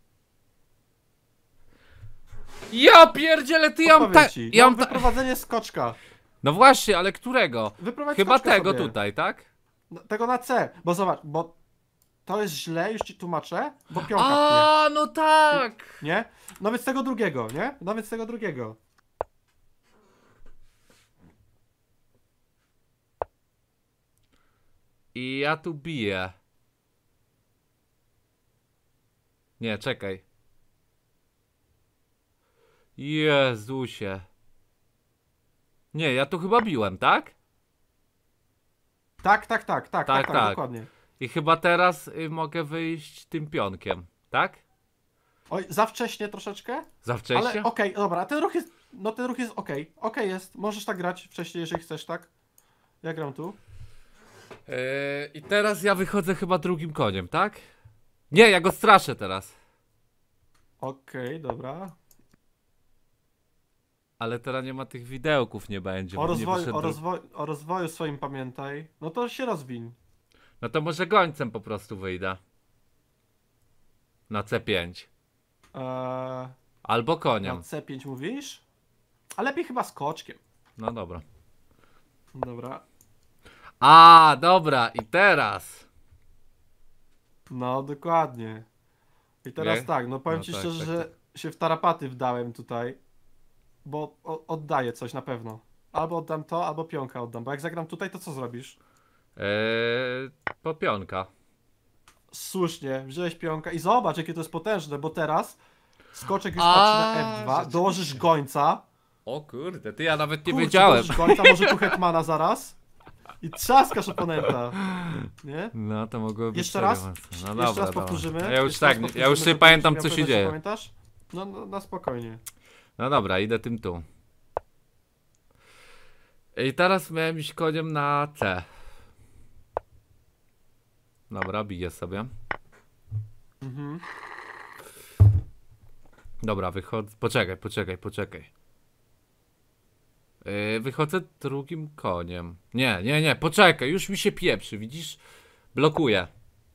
S2: Ja pierdzielę, ty ja mam
S1: Powiem
S2: tak.
S1: ci,
S2: Ja
S1: no,
S2: mam
S1: wyprowadzenie skoczka.
S2: No właśnie, ale którego?
S1: Wyprowadź
S2: Chyba
S1: skoczka
S2: tego
S1: sobie.
S2: tutaj, tak?
S1: No, tego na C, bo zobacz, bo to jest źle, już ci tłumaczę, bo pionka pnie,
S2: A, no tak!
S1: nie? No więc tego drugiego, nie? No więc tego drugiego.
S2: I ja tu biję. Nie, czekaj. Jezusie. Nie, ja tu chyba biłem, tak?
S1: Tak,
S2: tak.
S1: dokładnie.
S2: I chyba teraz mogę wyjść tym pionkiem, tak?
S1: Oj, za wcześnie troszeczkę,
S2: Za wcześnie?
S1: ale okej, dobra, ten ruch jest, no ten ruch jest okej jest, możesz tak grać wcześniej, jeżeli chcesz, tak? Ja gram tu.
S2: I teraz ja wychodzę chyba drugim koniem, tak? Nie, ja go straszę teraz.
S1: Okej, dobra.
S2: Ale teraz nie ma tych widełków, nie będzie. bo nie wyszedł
S1: O rozwoju swoim pamiętaj, no to się rozwiń.
S2: No to może gońcem po prostu wyjdę. Na C5. Albo
S1: Na
S2: koniem.
S1: C5 mówisz? A lepiej chyba skoczkiem.
S2: No dobra.
S1: Dobra.
S2: A, dobra, i teraz.
S1: No, dokładnie. I teraz
S2: Nie?
S1: tak, no powiem
S2: No
S1: ci
S2: tak,
S1: szczerze,
S2: tak,
S1: że się w tarapaty wdałem tutaj. Bo oddaję coś na pewno. Albo oddam to, albo pionka oddam. Bo jak zagram tutaj, to co zrobisz?
S2: Popionka.
S1: Słusznie, wziąłeś pionka i zobacz, jakie to jest potężne, bo teraz skoczek już
S2: A,
S1: patrzy na F2,
S2: rzeczywiście.
S1: dołożysz gońca.
S2: O kurde, ty ja nawet nie
S1: Kurczę,
S2: wiedziałem.
S1: dołożysz gońca, może tu hetmana zaraz. I trzaskasz oponenta. Nie?
S2: No to mogło być
S1: Jeszcze
S2: serio
S1: raz?
S2: mocno. No
S1: Jeszcze
S2: dobra,
S1: raz
S2: dobra.
S1: powtórzymy.
S2: No ja już
S1: Jeszcze raz
S2: tak, ja
S1: powtórzymy,
S2: już sobie
S1: żebyś
S2: pamiętam
S1: miał
S2: co się
S1: pewność, że
S2: dzieje.
S1: Pamiętasz? No, na spokojnie.
S2: No dobra, idę tym tu. I teraz miałem iść koniem na C. Dobra, biję sobie.
S1: Mhm.
S2: Dobra, wychodzę. Poczekaj. Wychodzę drugim koniem. Nie, poczekaj, już mi się pieprzy, widzisz? Blokuję.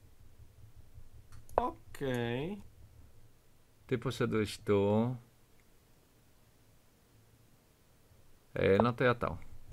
S1: Okej.
S2: Ty poszedłeś tu. No to ja to.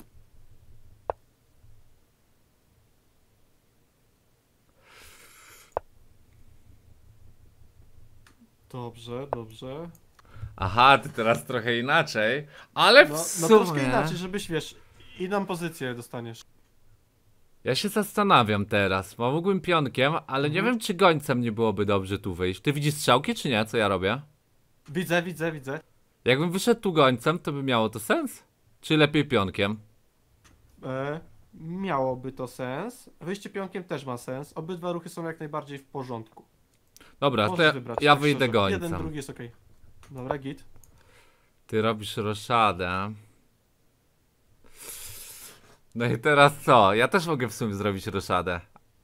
S1: Dobrze.
S2: Aha, ty teraz trochę inaczej. Ale w
S1: No
S2: sumie...
S1: troszkę inaczej, żebyś wiesz, inną pozycję dostaniesz.
S2: Ja się zastanawiam teraz, bo mógłbym pionkiem, ale nie wiem czy gońcem nie byłoby dobrze tu wyjść. Ty widzisz strzałki czy nie, co ja robię?
S1: Widzę.
S2: Jakbym wyszedł tu gońcem, to by miało to sens? Czy lepiej pionkiem?
S1: Miałoby to sens. Wyjście pionkiem też ma sens. Obydwa ruchy są jak najbardziej w porządku.
S2: Dobra, to
S1: Możesz
S2: ja,
S1: wybrać,
S2: ja
S1: tak
S2: wyjdę
S1: szczerze.
S2: gońcem.
S1: Jeden, drugi jest okej. Dobra, git.
S2: Ty robisz roszadę. No i teraz co? Ja też mogę w sumie zrobić roszadę.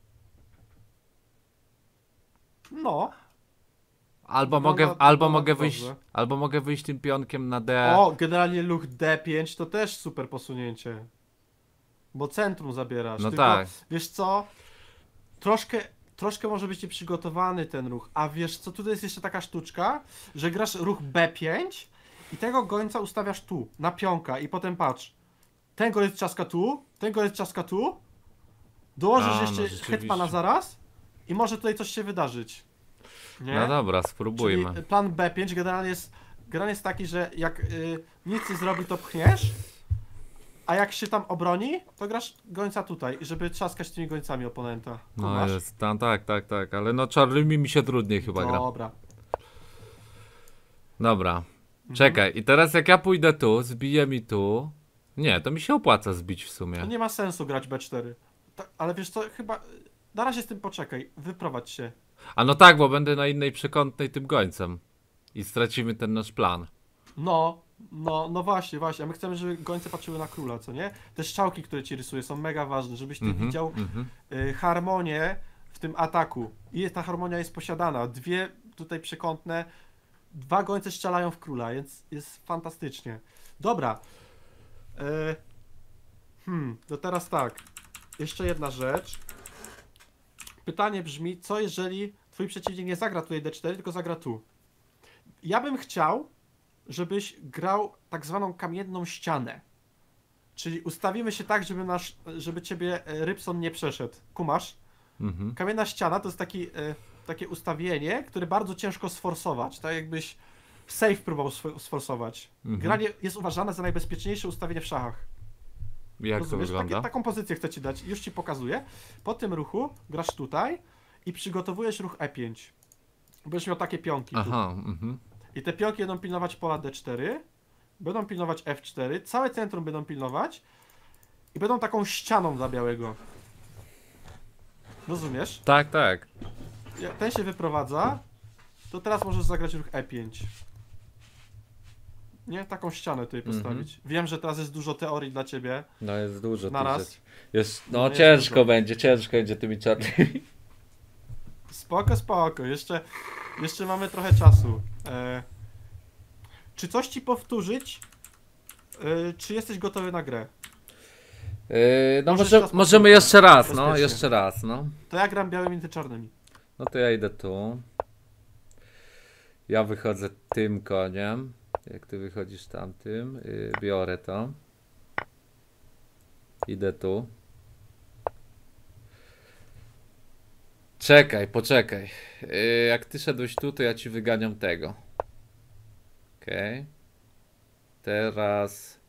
S1: No.
S2: Albo mogę wyjść.
S1: dobrze.
S2: Albo mogę wyjść tym pionkiem na D.
S1: O, generalnie ruch D5 to też super posunięcie. Bo centrum zabierasz.
S2: No
S1: Tylko,
S2: tak.
S1: wiesz co? Troszkę może być nieprzygotowany ten ruch. A wiesz co? Tutaj jest jeszcze taka sztuczka, że grasz ruch B5 i tego gońca ustawiasz tu, na pionka i potem patrz. Ten goniec trzaska tu, ten goniec trzaska tu. Dołożysz
S2: A, no
S1: jeszcze
S2: rzeczywiście.
S1: hetmana zaraz i może tutaj coś się wydarzyć. Nie?
S2: No dobra, spróbujmy.
S1: Czyli plan B5 generalnie jest taki, że jak nic nie zrobi, to pchniesz, A jak się tam obroni, to grasz gońca tutaj, żeby trzaskać tymi gońcami oponenta.
S2: No
S1: Kumasz?
S2: jest, tam, tak, ale no czarnymi mi się trudniej chyba gra.
S1: Dobra.
S2: Dobra, czekaj, i teraz jak ja pójdę tu, zbiję mi tu... Nie, to mi się opłaca zbić w
S1: To
S2: sumie.
S1: nie ma sensu grać B4. Ale wiesz co, chyba... Na razie z tym poczekaj, wyprowadź się.
S2: A no tak, bo będę na innej przekątnej tym gońcem. I stracimy ten nasz plan.
S1: No właśnie, a my chcemy, żeby gońce patrzyły na króla, co nie? Te strzałki, które ci rysuję, są mega ważne, żebyś ty widział harmonię w tym ataku. I ta harmonia jest posiadana. Dwie tutaj przekątne, 2 gońce strzelają w króla, więc jest fantastycznie. Dobra. To teraz tak. Jeszcze jedna rzecz. Pytanie brzmi, co jeżeli twój przeciwnik nie zagra tutaj D4, tylko zagra tu? Ja bym chciał, żebyś grał tak zwaną kamienną ścianę. Czyli ustawimy się tak, żeby ciebie Rybson nie przeszedł. Kumasz? Kamienna ściana to jest takie ustawienie, które bardzo ciężko sforsować. Tak jakbyś safe próbował sforsować. Granie jest uważane za najbezpieczniejsze ustawienie w szachach.
S2: Jak
S1: Rozumiesz?
S2: to wygląda?
S1: Taką pozycję chcę ci dać. Już ci pokazuję. Po tym ruchu grasz tutaj i przygotowujesz ruch E5. Będziesz miał takie pionki.
S2: Aha,
S1: I te pionki będą pilnować pola D4, będą pilnować F4, całe centrum będą pilnować i będą taką ścianą dla białego. Rozumiesz?
S2: Tak.
S1: Jak ten się wyprowadza, to teraz możesz zagrać ruch E5. Nie? Taką ścianę tutaj postawić. Wiem, że teraz jest dużo teorii dla ciebie.
S2: No jest dużo tych
S1: Naraz.
S2: rzeczy. Jest,
S1: No
S2: no
S1: jest
S2: ciężko
S1: dużo.
S2: będzie tymi czarnymi.
S1: Spoko. Jeszcze mamy trochę czasu. Czy coś ci powtórzyć? Czy jesteś gotowy na grę?
S2: No
S1: Możesz teraz
S2: możemy
S1: powtórzyć.
S2: jeszcze raz,
S1: Bezpiecznie.
S2: jeszcze raz, no.
S1: To ja gram białymi, ty czarnymi.
S2: No to ja idę tu. Ja wychodzę tym koniem. Jak ty wychodzisz tamtym, biorę to. Idę tu. Poczekaj. Jak ty szedłeś tu, to ja ci wyganiam tego. Okej. Teraz...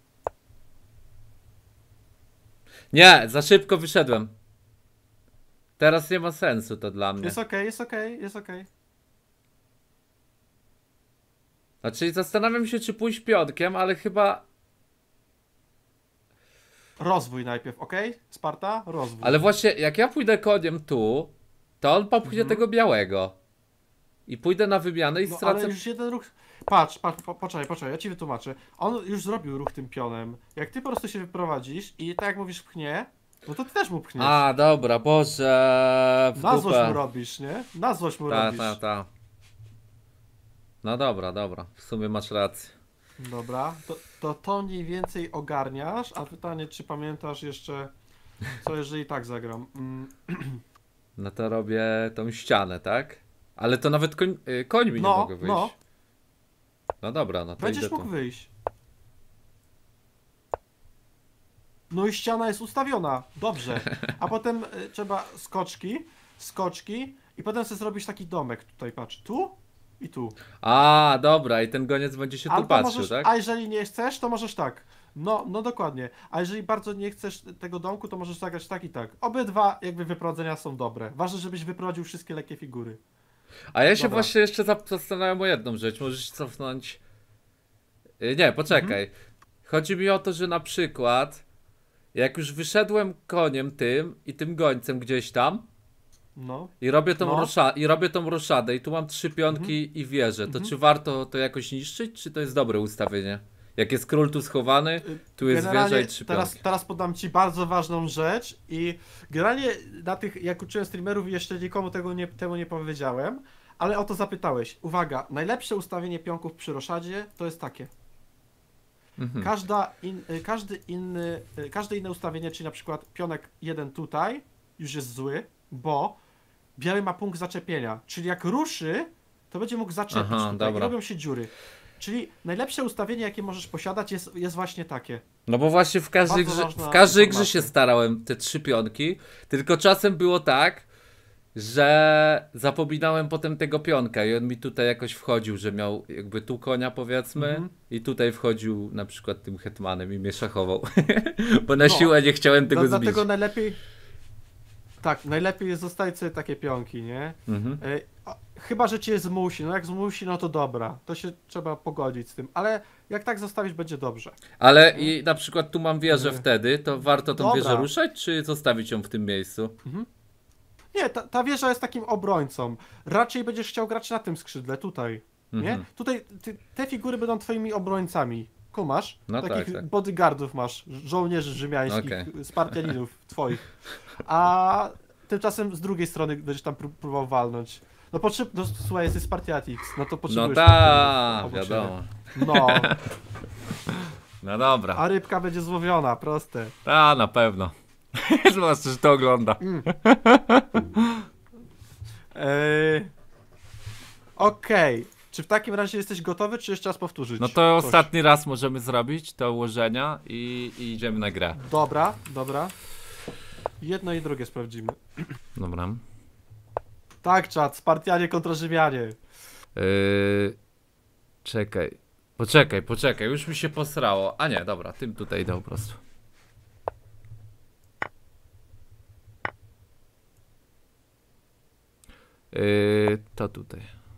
S2: Nie, za szybko wyszedłem. Teraz nie ma sensu to dla mnie.
S1: Jest okej.
S2: Znaczy zastanawiam się, czy pójść pionkiem, ale chyba...
S1: Rozwój najpierw, okej? Sparta? Rozwój.
S2: Ale właśnie, jak ja pójdę koniem tu, to on popchnie tego białego. I pójdę na wymianę i
S1: No,
S2: stracę...
S1: ale już jeden ruch... Poczekaj, ja ci wytłumaczę. On już zrobił ruch tym pionem. Jak ty po prostu się wyprowadzisz i tak jak mówisz pchnie, no to ty też mu pchniesz.
S2: A, dobra, Boże, w
S1: Na złość
S2: dupę.
S1: mu robisz, nie? Na złość mu
S2: Ta.
S1: robisz.
S2: No dobra, w sumie masz rację.
S1: Dobra, to mniej więcej ogarniasz, a pytanie, czy pamiętasz jeszcze, co jeżeli tak zagram?
S2: No to robię tą ścianę, tak? Ale to nawet końmi nie mogę wyjść.
S1: No,
S2: No dobra, no to
S1: będziesz
S2: idę
S1: mógł
S2: tu.
S1: wyjść. No i ściana jest ustawiona, dobrze. A potem trzeba skoczki i potem sobie zrobisz taki domek, tutaj patrz, tu i tu.
S2: A, dobra, i ten goniec będzie się tu
S1: Albo
S2: patrzył,
S1: możesz,
S2: tak?
S1: a jeżeli nie chcesz, to możesz tak. No dokładnie. A jeżeli bardzo nie chcesz tego domku, to możesz zagrać tak i tak. Obydwa jakby wyprowadzenia są dobre. Ważne, żebyś wyprowadził wszystkie lekkie figury.
S2: A ja się
S1: Dobra.
S2: właśnie jeszcze zastanawiam o jedną rzecz. Możesz cofnąć... Nie, poczekaj. Chodzi mi o to, że na przykład jak już wyszedłem koniem tym i tym gońcem gdzieś tam
S1: No.
S2: i robię tą,
S1: No.
S2: robię tą roszadę i tu mam 3 pionki i wieżę, to czy warto to jakoś niszczyć, czy to jest dobre ustawienie? Jak jest król tu schowany, tu jest
S1: Generalnie
S2: wieża i 3 pionki.
S1: teraz podam ci bardzo ważną rzecz i generalnie na tych, jak uczyłem streamerów, jeszcze nikomu temu nie powiedziałem, ale o to zapytałeś. Uwaga, najlepsze ustawienie pionków przy roszadzie to jest takie. Każde inne ustawienie, czyli na przykład pionek 1 tutaj już jest zły, bo biały ma punkt zaczepienia, czyli jak ruszy, to będzie mógł zaczepić
S2: Aha,
S1: tutaj i
S2: dobra.
S1: robią się dziury. Czyli najlepsze ustawienie, jakie możesz posiadać, jest właśnie takie.
S2: No bo właśnie w każdej
S1: Bardzo ważna
S2: grze się
S1: informacja.
S2: starałem te 3 pionki, tylko czasem było tak, że zapominałem potem tego pionka i on mi tutaj jakoś wchodził, że miał jakby tu konia powiedzmy i tutaj wchodził na przykład tym hetmanem i mnie szachował. Bo na siłę nie chciałem tego zbić.
S1: Dlatego najlepiej... Tak, najlepiej jest zostawić sobie takie pionki, nie? Chyba, że cię zmusi. No jak zmusi, no to dobra. To się trzeba pogodzić z tym. Ale jak tak zostawić, będzie dobrze.
S2: Ale i na przykład tu mam wieżę wtedy, to warto tą
S1: Dobra.
S2: wieżę ruszać, czy zostawić ją w tym miejscu?
S1: Nie, ta wieża jest takim obrońcą. Raczej będziesz chciał grać na tym skrzydle, tutaj. Nie? Tutaj te figury będą twoimi obrońcami. Kumasz?
S2: No
S1: Takich
S2: tak.
S1: bodyguardów masz, żołnierzy rzymiańskich,
S2: Okej.
S1: Spartianinów twoich. A tymczasem z drugiej strony będziesz tam próbował walnąć. No słuchaj, jesteś Spartiatix, no to
S2: No
S1: potrzebujesz...
S2: tak,
S1: obok siebie.
S2: wiadomo.
S1: No,
S2: No dobra.
S1: a rybka będzie złowiona, proste.
S2: A, na pewno. Zwłaszcza, że to ogląda.
S1: Okej. Czy w takim razie jesteś gotowy, czy jeszcze raz powtórzyć?
S2: No to
S1: coś?
S2: ostatni raz możemy zrobić te ułożenia i idziemy na grę.
S1: Dobra, dobra. Jedno i drugie sprawdzimy.
S2: Dobra.
S1: Tak, czat, Spartianie kontra Rzymianie.
S2: Czekaj. Poczekaj, już mi się posrało. A nie, dobra, tym tutaj idę po prostu. To tutaj.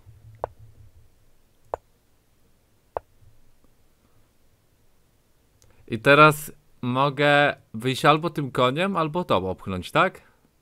S2: I teraz mogę wyjść albo tym koniem, albo to opchnąć, tak?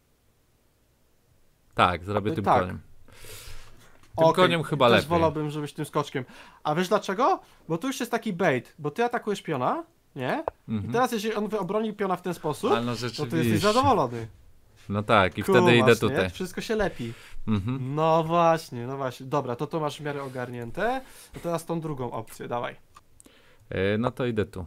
S2: Tak, zrobię tym
S1: tak.
S2: koniem. Tym
S1: Okej,
S2: koniem chyba
S1: też
S2: lepiej.
S1: wolałbym, żebyś tym skoczkiem. A wiesz dlaczego? Bo tu już jest taki bait, bo ty atakujesz piona, nie? I teraz jeżeli on obroni piona w ten sposób,
S2: Ale no
S1: to ty
S2: rzeczywiście.
S1: jesteś zadowolony.
S2: No tak, i
S1: Kumasz,
S2: wtedy idę
S1: nie?
S2: tutaj.
S1: Wszystko się lepi.
S2: Mhm.
S1: No właśnie, no właśnie. Dobra, to masz w miarę ogarnięte. To teraz tą drugą opcję, dawaj.
S2: No to idę tu.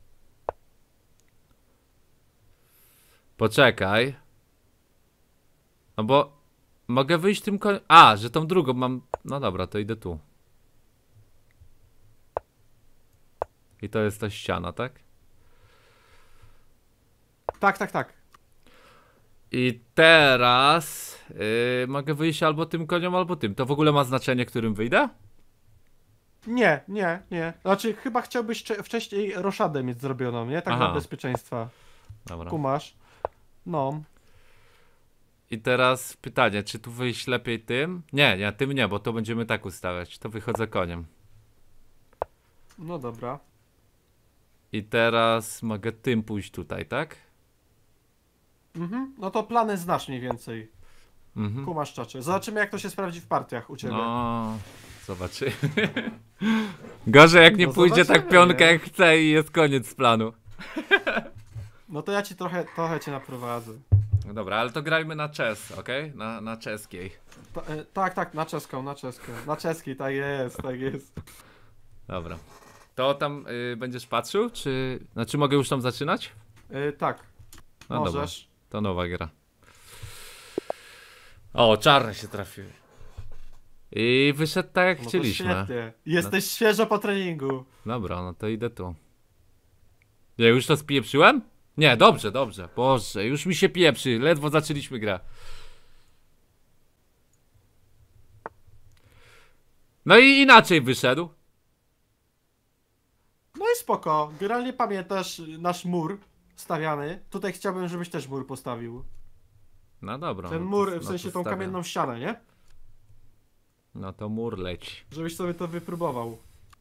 S2: Poczekaj. No bo mogę wyjść tym koniem. A, że tą drugą mam. No dobra, to idę tu. I to jest ta ściana, tak?
S1: Tak.
S2: I teraz mogę wyjść albo tym koniem, albo tym. To w ogóle ma znaczenie, którym wyjdę?
S1: Nie. Znaczy, chyba chciałbyś wcześniej roszadę mieć zrobioną, nie? Tak
S2: Aha.
S1: dla bezpieczeństwa.
S2: Dobra.
S1: Kumasz. No.
S2: I teraz pytanie, czy tu wyjść lepiej tym? Nie, tym nie, bo to będziemy tak ustawiać. To wychodzę koniem.
S1: No dobra.
S2: I teraz mogę tym pójść tutaj, tak?
S1: No to plany znasz mniej więcej.
S2: Mhm.
S1: Kumasz, czacze. Zobaczymy, jak to się sprawdzi w partiach u ciebie.
S2: No, zobaczymy. Gorzej jak nie
S1: No
S2: pójdzie tak
S1: zobaczymy,
S2: pionka
S1: nie?
S2: jak chce i jest koniec planu.
S1: No to ja ci trochę cię naprowadzę.
S2: No dobra, ale to grajmy na chess, okej? Na czeskiej.
S1: Tak, na czeską. Na czeskiej, tak jest.
S2: Dobra. To tam będziesz patrzył, czy... Znaczy mogę już tam zaczynać?
S1: Tak,
S2: No dobra,
S1: możesz.
S2: to nowa gra. O, czarne się trafiły. I wyszedł tak jak
S1: No to
S2: chcieliśmy.
S1: świetnie. Jesteś świeżo po treningu.
S2: Dobra, no to idę tu. Ja już to spieprzyłem? Nie, dobrze. Boże, już mi się pieprzy. Ledwo zaczęliśmy grę. No i inaczej wyszedł.
S1: No i spoko. Generalnie pamiętasz nasz mur stawiany. Tutaj chciałbym, żebyś też mur postawił.
S2: No dobra.
S1: Ten
S2: no
S1: mur,
S2: to-
S1: w
S2: no
S1: sensie
S2: to
S1: tą
S2: stawiam.
S1: kamienną ścianę, nie?
S2: No to mur leci.
S1: Żebyś sobie to wypróbował.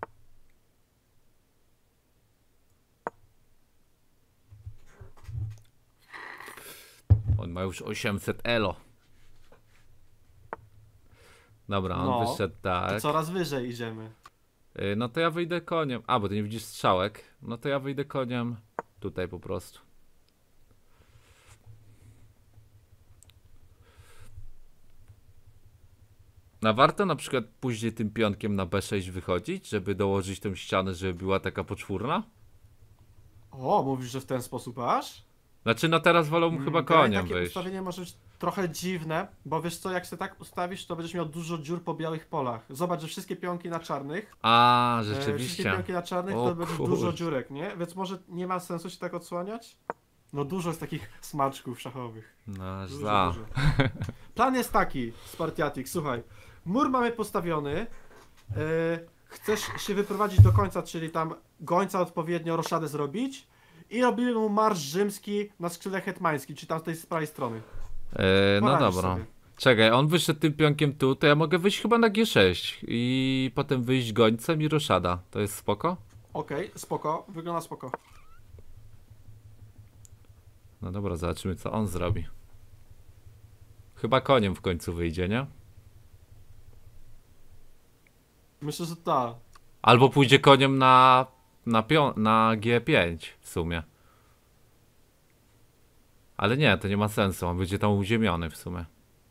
S2: On ma już 800 elo. Dobra, on
S1: No,
S2: wyszedł
S1: To
S2: tak.
S1: coraz wyżej idziemy.
S2: No to ja wyjdę koniem. A, bo ty nie widzisz strzałek. No to ja wyjdę koniem tutaj po prostu. A warto na przykład później tym pionkiem na B6 wychodzić, żeby dołożyć tę ścianę, żeby była taka poczwórna?
S1: O, mówisz, że w ten sposób aż?
S2: Znaczy no teraz wolą chyba
S1: Graj,
S2: koniem
S1: takie
S2: wyjść.
S1: ustawienie może być trochę dziwne, bo wiesz co, jak się tak ustawisz, to będziesz miał dużo dziur po białych polach. Zobacz, że wszystkie pionki na czarnych,
S2: A,
S1: wszystkie
S2: rzeczywiście.
S1: pionki na czarnych
S2: O
S1: to będzie
S2: kurde.
S1: dużo dziurek, nie? Więc może nie ma sensu się tak odsłaniać? No dużo jest takich smaczków szachowych.
S2: No, aż
S1: Dużo,
S2: za.
S1: dużo. Plan jest taki, Spartiatik, słuchaj. Mur mamy postawiony. Chcesz się wyprowadzić do końca, czyli tam gońca odpowiednio roszadę zrobić. I robimy mu marsz rzymski na skrzydle hetmańskim, czy tam z tej z prawej strony.
S2: No
S1: Poradzisz
S2: dobra.
S1: sobie.
S2: Czekaj, on wyszedł tym pionkiem tu, to ja mogę wyjść chyba na G6 i potem wyjść gońcem i roszada. To jest spoko?
S1: Okej, spoko, wygląda spoko.
S2: No dobra, zobaczymy co on zrobi. Chyba koniem w końcu wyjdzie, nie?
S1: Myślę, że ta.
S2: Albo pójdzie koniem na G5 w sumie. Ale nie, to nie ma sensu, on będzie tam uziemiony w sumie.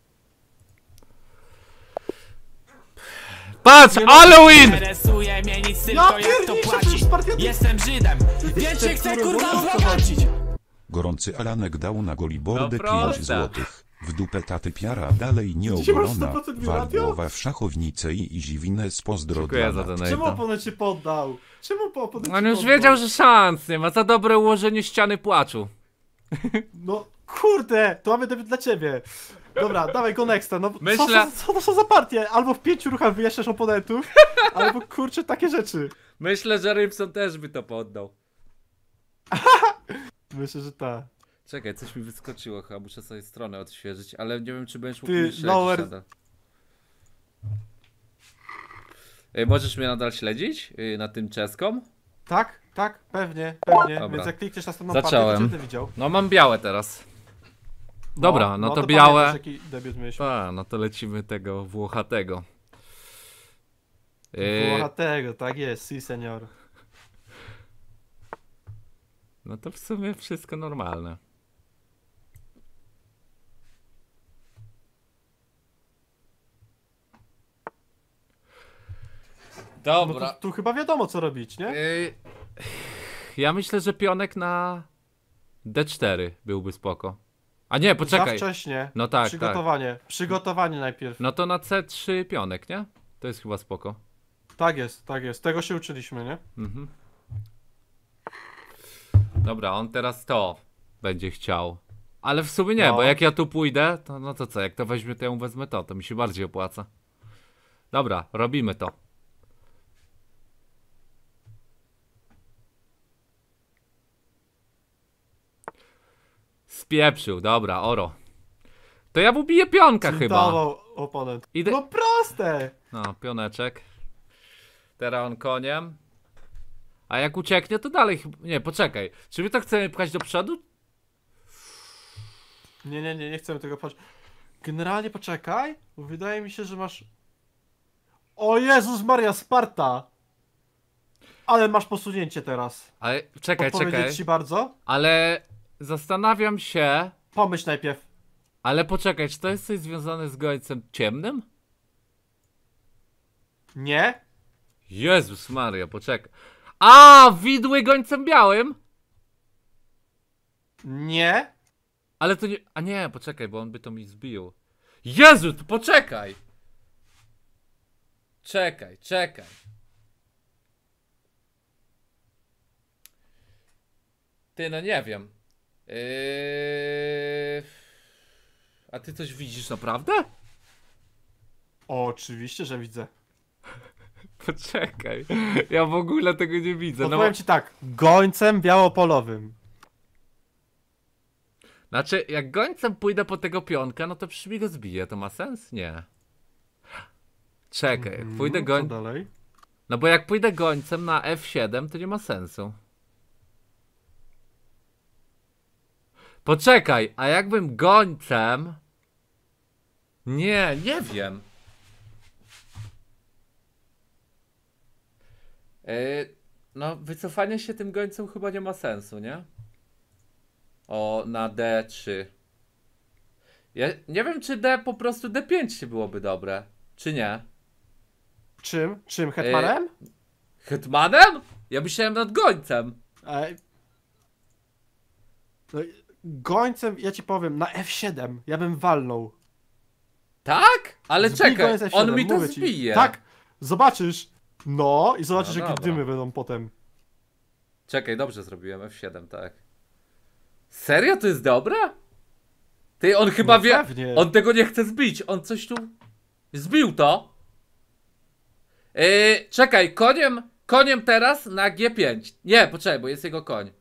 S2: Patrz,
S1: Nie no,
S2: Halloween!
S4: Interesuje mnie nic,
S1: Ja
S4: tylko jak to
S1: pierniczę,
S4: płaci.
S1: przecież Spartiatik...
S4: Jestem Żydem, więc się chcę kurwa wzbogacić.
S5: Gorący Alanek dał na Golibordę
S2: No
S5: 5
S2: proste.
S5: złotych. W dupę taty piara dalej
S1: Ty masz
S5: nieogolona.
S1: 100%
S5: Wal
S1: radio?
S5: głowa w szachownicę i ziwines pozdro
S2: Dziękuję
S5: dla
S2: za
S5: nas.
S2: ten
S1: Czemu
S2: hejta.
S1: oponent się poddał? Czemu po oponent
S2: On
S1: się
S2: już
S1: poddał?
S2: wiedział, że szans nie ma, za dobre ułożenie ściany płaczu.
S1: No kurde, to mamy debiut dla ciebie. Dobra, dawaj go nexta, no
S2: Myślę-
S1: co to są za partie? Albo w 5 ruchach wyjaśniasz oponentów, albo kurczę takie rzeczy.
S2: Myślę, że Rybson też by to poddał.
S1: Myślę, że tak.
S2: Czekaj, coś mi wyskoczyło, chyba muszę sobie stronę odświeżyć, ale nie wiem, czy będziesz mógł
S1: Ty,
S2: mnie śledzić
S1: lower-
S2: nadal. Możesz mnie nadal śledzić na tym czeską?
S1: Tak, tak, pewnie, pewnie.
S2: Dobra.
S1: Więc jak klikniesz na stronę
S2: Zacząłem.
S1: partię, to będę widział.
S2: No mam białe teraz. Dobra, no to
S1: to
S2: białe.
S1: pamiętasz, jaki debiut mieliśmy.
S2: A, no to lecimy tego Włochatego.
S1: Włochatego, tak jest, si senior.
S2: No to w sumie wszystko normalne.
S1: No
S2: Dobra.
S1: to, tu chyba wiadomo co robić, nie?
S2: Ja myślę, że pionek na D4 byłby spoko. A nie,
S1: Za
S2: poczekaj.
S1: wcześnie.
S2: No tak, tak.
S1: Przygotowanie. Przygotowanie najpierw.
S2: No to na C3 pionek, nie? To jest chyba spoko.
S1: Tak jest, tak jest. Tego się uczyliśmy, nie?
S2: Mhm. Dobra, on teraz to będzie chciał. Ale w sumie nie,
S1: No.
S2: bo jak ja tu pójdę, to no to co, jak to weźmie, to ja mu wezmę to mi się bardziej opłaca. Dobra, robimy to. Spieprzył, dobra, oro. To ja mu biję pionka chyba.
S1: Zintował oponent.
S2: Idę-
S1: No proste!
S2: No, pioneczek. Teraz on koniem. A jak ucieknie, to dalej chyba... Nie, poczekaj. Czy my to chcemy pchać do przodu?
S1: Nie chcemy tego patrzeć. Generalnie poczekaj, bo wydaje mi się, że masz... O Jezus Maria, Sparta! Ale masz posunięcie teraz.
S2: Ale czekaj,
S1: Podpowiedzieć
S2: czekaj.
S1: ci bardzo?
S2: Ale zastanawiam się...
S1: Pomyśl najpierw.
S2: Ale poczekaj, czy to jest coś związane z gońcem ciemnym?
S1: Nie?
S2: Jezus Maria, poczekaj. A, widły gońcem białym?
S1: Nie?
S2: Ale to nie... A nie, poczekaj, bo on by to mi zbił. Jezu, to poczekaj! Czekaj. Ty, no nie wiem. A ty coś widzisz naprawdę?
S1: O, oczywiście, że widzę.
S2: Poczekaj. Ja w ogóle tego nie widzę.
S1: No
S2: No,
S1: powiem ci tak, gońcem białopolowym.
S2: znaczy, jak gońcem pójdę po tego pionka, no to przecież mi go zbije. To ma sens? Nie. Czekaj, jak pójdę
S1: Co dalej?
S2: No bo jak pójdę gońcem na F7, to nie ma sensu. Poczekaj, a jakbym gońcem... Nie wiem. No, wycofanie się tym gońcem chyba nie ma sensu, nie? O, na D3. Ja nie wiem, czy D po prostu D5 byłoby dobre, czy nie?
S1: Czym? Czym? Hetmanem?
S2: Hetmanem? Ja myślałem nad gońcem.
S1: Ej. No, gońcem, ja ci powiem, na F7 ja bym walnął.
S2: Tak? Ale
S1: Zbij
S2: czekaj,
S1: gońca F7,
S2: on mi to
S1: mówię ci.
S2: zbije.
S1: Tak, zobaczysz. No i zobaczysz,
S2: No
S1: jakie
S2: dobra.
S1: dymy będą potem.
S2: Czekaj, dobrze zrobiłem F7, tak. Serio? To jest dobre? Ty, on chyba
S1: No
S2: wie...
S1: pewnie.
S2: On tego nie chce zbić. On coś tu... Zbił to. Czekaj, koniem teraz na G5. Nie, poczekaj, bo jest jego koń.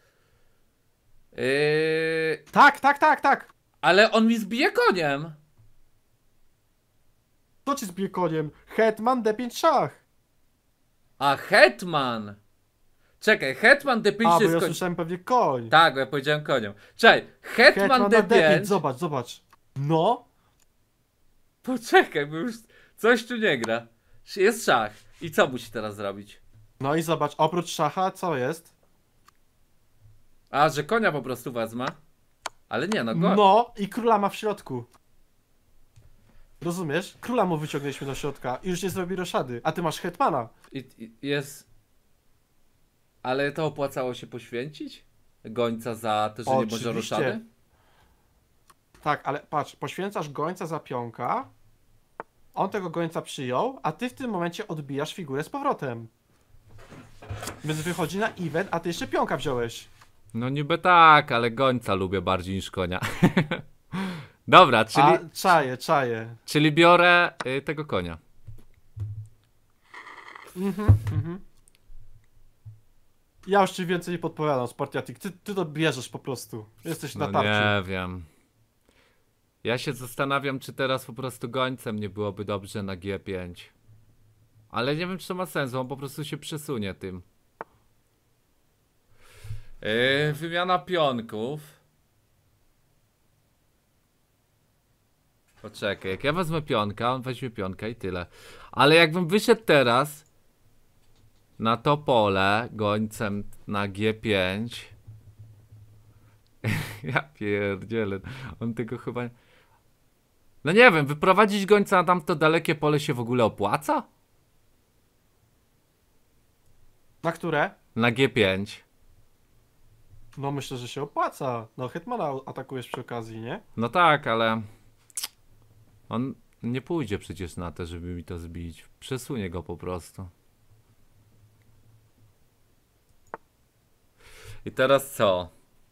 S1: Tak.
S2: Ale on mi zbije koniem.
S1: Co ci zbije koniem? Hetman D5 szach.
S2: A hetman. Czekaj, hetman D5
S1: A,
S2: to
S1: bo
S2: jest
S1: ja
S2: koń.
S1: słyszałem pewnie koń.
S2: Tak, bo ja powiedziałem koniem. Czekaj, hetman
S1: Hetman na D5,
S2: D5.
S1: zobacz. No.
S2: Poczekaj, bo już coś tu nie gra. Jest szach. I co musi teraz zrobić?
S1: No i zobacz, oprócz szacha, co jest?
S2: A, że konia po prostu wezmę. Ale nie, no go.
S1: No i króla ma w środku. Rozumiesz? Króla mu wyciągnęliśmy do środka i już nie zrobi roszady, a ty masz hetmana.
S2: I jest. Ale to opłacało się poświęcić? Gońca za to, że nie może
S1: Oczywiście.
S2: roszady?
S1: Tak, ale patrz, poświęcasz gońca za pionka, on tego gońca przyjął, a ty w tym momencie odbijasz figurę z powrotem. Więc wychodzi na event, a ty jeszcze pionka wziąłeś.
S2: No niby tak, ale gońca lubię bardziej niż konia. Dobra,
S1: A czaję.
S2: czyli biorę tego konia.
S1: Ja już ci więcej nie podpowiadam, Spartiatik. Ty to bierzesz po prostu. Jesteś na
S2: No
S1: tarczy.
S2: nie wiem. Ja się zastanawiam, czy teraz po prostu gońcem nie byłoby dobrze na G5. Ale nie wiem, czy to ma sens, on po prostu się przesunie tym. Wymiana pionków. Poczekaj, jak ja wezmę pionka, on weźmie pionka i tyle. Ale jakbym wyszedł teraz na to pole gońcem na G5. Ja pierdzielę, on tego chyba... No nie wiem, wyprowadzić gońca na tamto dalekie pole się w ogóle opłaca?
S1: Na które?
S2: Na G5.
S1: No myślę, że się opłaca. No hetmana atakujesz przy okazji, nie?
S2: No tak, ale... On nie pójdzie przecież na to, żeby mi to zbić. Przesunie go po prostu. I teraz co?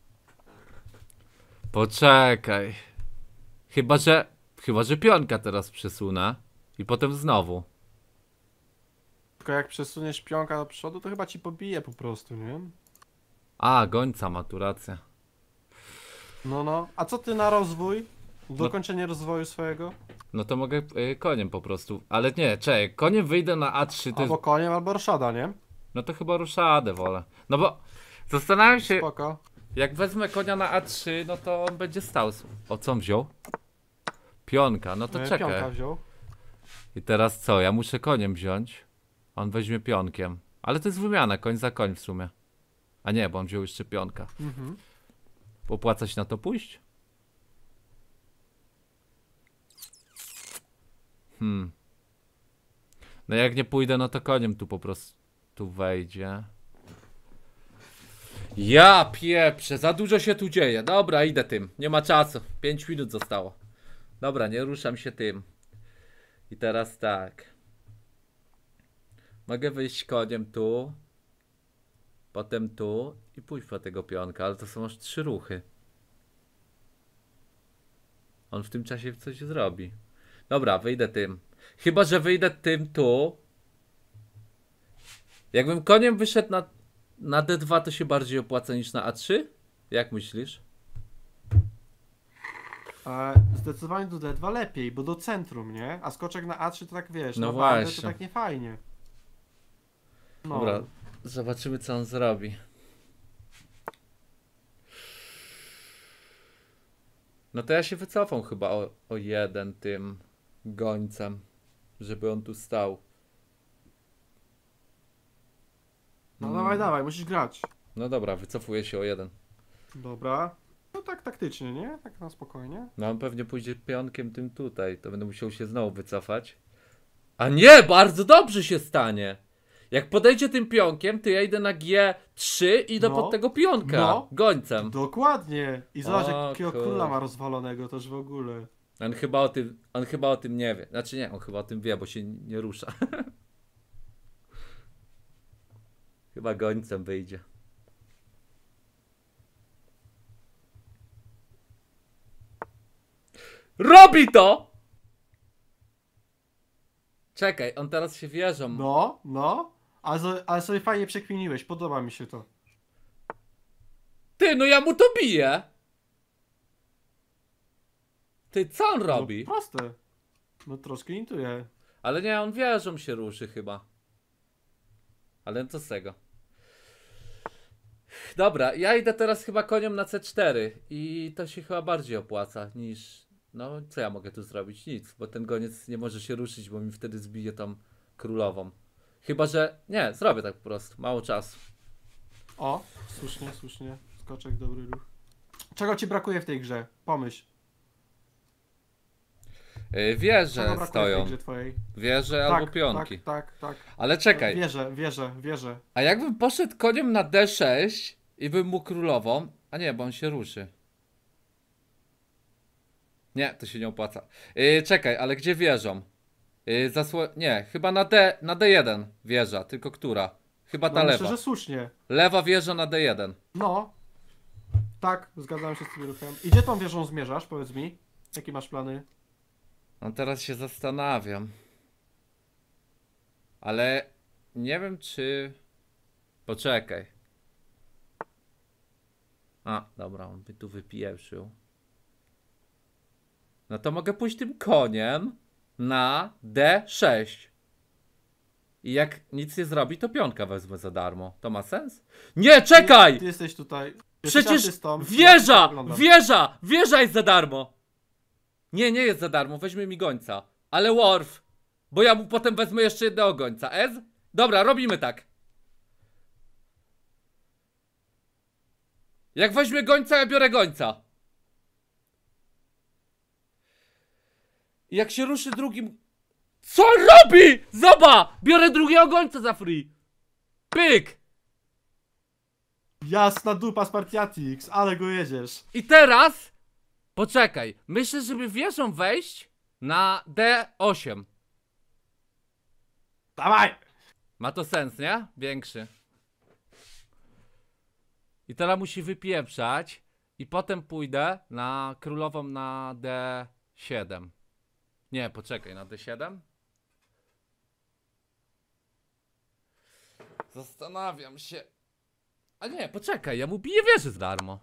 S2: Poczekaj. Chyba, że pionka teraz przesunę. I potem znowu.
S1: Tylko jak przesuniesz pionka do przodu, to chyba ci pobije po prostu, nie?
S2: A, gońca ma tu rację.
S1: No. A co ty na rozwój? Dokończenie rozwoju swojego?
S2: No to mogę koniem po prostu. Ale nie, czekaj, koniem wyjdę na A3 to jest...
S1: Albo koniem, albo roszada, nie?
S2: No to chyba ruszadę wolę. No bo zastanawiam się,
S1: Spoko.
S2: jak wezmę konia na A3, no to on będzie stał. O, co on wziął? Pionka, no to
S1: Pionka
S2: czekaj.
S1: wziął.
S2: I teraz co? Ja muszę koniem wziąć. On weźmie pionkiem. Ale to jest wymiana, koń za koń w sumie. A nie, bo on wziął jeszcze pionka.
S1: Mhm.
S2: Opłaca się na to pójść? No jak nie pójdę, no to koniem tu po prostu wejdzie. Ja pieprzę, za dużo się tu dzieje. Dobra, idę tym. Nie ma czasu. 5 minut zostało. Dobra, nie ruszam się tym. I teraz tak. Mogę wyjść koniem tu. Potem tu. I pójść po tego pionka, ale to są aż 3 ruchy. On w tym czasie coś zrobi. Dobra, wyjdę tym. Chyba, że wyjdę tym tu. Jakbym koniem wyszedł na D2, to się bardziej opłaca niż na A3? Jak myślisz?
S1: Zdecydowanie do D2 lepiej, bo do centrum, nie? A skoczek na A3 to tak wiesz,
S2: No
S1: na bandę
S2: właśnie.
S1: to tak nie fajnie. No.
S2: Dobra, zobaczymy co on zrobi. No to ja się wycofam chyba o jeden tym gońcem, żeby on tu stał.
S1: No dawaj, musisz grać.
S2: No dobra, wycofuję się o jeden.
S1: Dobra. No tak taktycznie, nie? Tak na spokojnie.
S2: No on pewnie pójdzie pionkiem tym tutaj, to będę musiał się znowu wycofać. A nie, bardzo dobrze się stanie. Jak podejdzie tym pionkiem, to ja idę na G3 i idę
S1: No.
S2: pod tego pionka.
S1: No.
S2: Gońcem.
S1: Dokładnie. I zobacz,
S2: O
S1: jakiego
S2: kur-
S1: króla ma rozwalonego też w ogóle.
S2: On chyba o tym nie wie. Znaczy nie, on chyba o tym wie, bo się nie rusza. Chyba gońcem wyjdzie. Robi to! Czekaj, on teraz się wieżą.
S1: No. Ale sobie fajnie przekminiłeś, podoba mi się to.
S2: Ty, no ja mu to biję! Ty, co on
S1: No,
S2: robi?
S1: proste. No troszkę intuję.
S2: Ale nie, on wieżą się ruszy chyba. Ale co z tego? Dobra, ja idę teraz chyba konią na C4 i to się chyba bardziej opłaca niż... No, co ja mogę tu zrobić? Nic, bo ten goniec nie może się ruszyć, bo mi wtedy zbije tą królową. Chyba, że... Nie, zrobię tak po prostu, mało czasu.
S1: O, słusznie. Skoczek, dobry ruch. Czego ci brakuje w tej grze? Pomyśl. Czego
S2: Wieże
S1: brakuje w
S2: stoją.
S1: tej grze twojej?
S2: Wieże albo pionki.
S1: Tak.
S2: Ale czekaj,
S1: Wieże.
S2: a jakbym poszedł koniem na D6 i bym mu królową... A nie, bo on się ruszy. Nie, to się nie opłaca. Czekaj, ale gdzie wieżą? Nie, chyba na D1 wieża, tylko która? Chyba ta
S1: No
S2: lewa.
S1: myślę, że słusznie.
S2: Lewa wieża na D1.
S1: No. Tak, zgadzam się z tym ruchem. I gdzie tą wieżą zmierzasz, powiedz mi? Jakie masz plany?
S2: No teraz się zastanawiam. Ale nie wiem czy... Poczekaj. A, dobra, on by tu wypieprzył. No to mogę pójść tym koniem na D6. I jak nic nie zrobi, to pionka wezmę za darmo. To ma sens? Nie, czekaj!
S1: Ty jesteś tutaj. Jesteś
S2: Przecież
S1: artystą, ja
S2: wieża!
S1: to oglądam.
S2: Wieża jest za darmo! Nie, nie jest za darmo, weźmy mi gońca. Ale Worf, bo ja mu potem wezmę jeszcze jednego gońca. Ez? Dobra, robimy tak. Jak weźmie gońca, ja biorę gońca. I jak się ruszy drugim... Co on robi? Zobacz! Biorę drugiego gońca za free. Pyk!
S1: Jasna dupa Spartiatix, ale go jedziesz.
S2: I teraz... Poczekaj, myślę, żeby wieżą wejść na D8.
S1: Dawaj!
S2: Ma to sens, nie? Większy. I teraz musi wypieprzać. I potem pójdę na królową na D7. Nie, poczekaj, na D7? Zastanawiam się. A nie, poczekaj, ja mu biję wieży za darmo.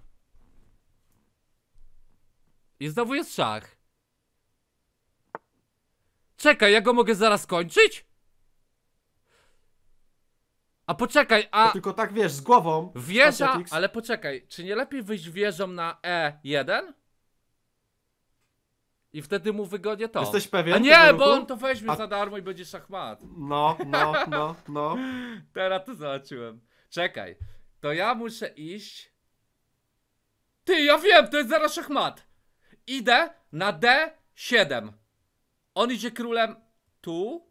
S2: I znowu jest szach. Czekaj, ja go mogę zaraz kończyć? A poczekaj,
S1: To
S2: a
S1: tylko tak wiesz, z głową.
S2: wieża,
S1: Spartiatix.
S2: ale poczekaj, czy nie lepiej wyjść wieżą na E1? I wtedy mu wygonię to.
S1: Jesteś pewien
S2: A
S1: tego
S2: nie,
S1: ruchu?
S2: bo on to weźmie
S1: A-
S2: za darmo i będzie szachmat.
S1: No.
S2: Teraz to zobaczyłem. Czekaj, to ja muszę iść. Ty, ja wiem, to jest zaraz szachmat. Idę na D7. On idzie królem tu.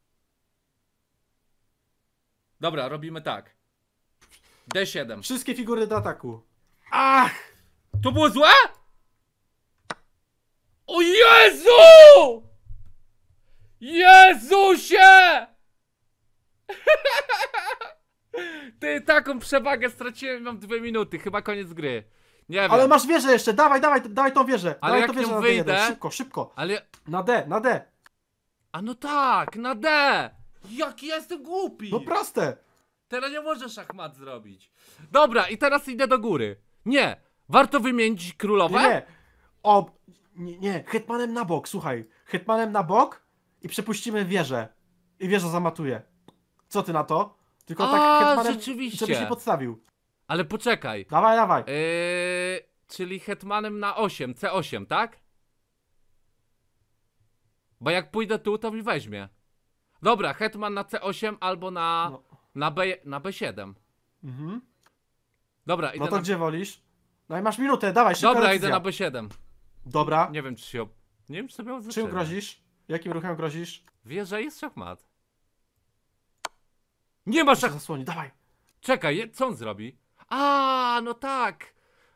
S2: Dobra, robimy tak. D7.
S1: Wszystkie figury do ataku. Ach!
S2: To było złe? O Jezu! Jezusie! Ty, taką przewagę straciłem, mam 2 minuty, chyba koniec gry. Nie wiem.
S1: Ale masz wieżę jeszcze, dawaj tą wieżę.
S2: Ale
S1: Dawaj
S2: jak
S1: tą wieżę
S2: nią
S1: na
S2: wyjdę-
S1: D1. Szybko.
S2: Ale...
S1: Na D.
S2: A no tak, na D! Jaki ja jestem głupi!
S1: No proste.
S2: Teraz nie możesz szachmat zrobić. Dobra, i teraz idę do góry. Nie, warto wymienić królowę?
S1: Nie. Nie. Hetmanem na bok, słuchaj. Hetmanem na bok i przepuścimy wieżę. I wieża zamatuje. Co ty na to? Tylko
S2: A,
S1: tak hetmanem,
S2: rzeczywiście.
S1: żeby się podstawił.
S2: Ale poczekaj.
S1: Dawaj.
S2: Czyli hetmanem na 8, C8, tak? Bo jak pójdę tu, to mi weźmie. Dobra, hetman na C8 albo na,
S1: No.
S2: na B7.
S1: Mhm.
S2: Dobra, idę
S1: No to
S2: na...
S1: gdzie wolisz? No i masz minutę, dawaj, szybka
S2: Dobra,
S1: decyzja.
S2: idę na B7.
S1: Dobra.
S2: Nie wiem, czy się... Nie wiem, czy to miało
S1: Czym
S2: znaczenie.
S1: grozisz? Jakim ruchem grozisz?
S2: Wiesz, że jest szachmat. Nie ma
S1: Jeszcze
S2: szach...
S1: zasłoni, dawaj.
S2: Czekaj, co on zrobi? A, no tak.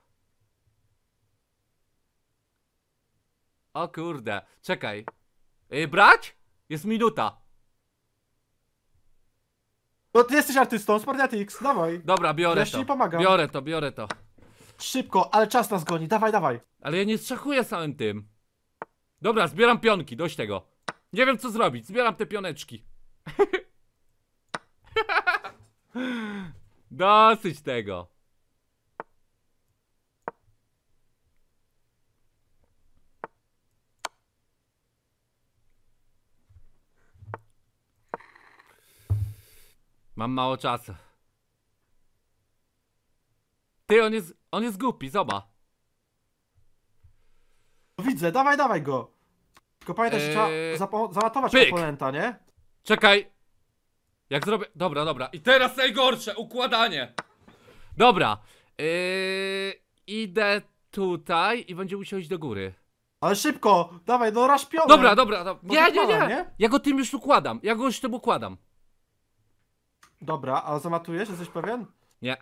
S2: O kurde, czekaj. Brać? Jest minuta.
S1: No ty jesteś artystą, Spartiatix, dawaj.
S2: Dobra, biorę
S1: Ja ci
S2: to.
S1: nie pomagam.
S2: Biorę to.
S1: Szybko, ale czas nas goni, dawaj.
S2: Ale ja nie strzachuję samym tym. Dobra, zbieram pionki, dość tego. Nie wiem co zrobić, zbieram te pioneczki. Dosyć tego. Mam mało czasu. Ty, on jest głupi, zobacz.
S1: Widzę, dawaj go. Tylko pamiętaj, że trzeba zamatować
S2: pyk.
S1: oponenta, nie?
S2: Czekaj. Jak zrobię... Dobra. I teraz najgorsze, układanie. Dobra. Idę tutaj i będzie musiał iść do góry.
S1: Ale szybko, dawaj, no rasz pionem.
S2: Dobra. Nie.
S1: nie?
S2: Ja go tym już układam. Ja go już tym układam.
S1: Dobra, ale zamatujesz, jesteś pewien?
S2: Nie.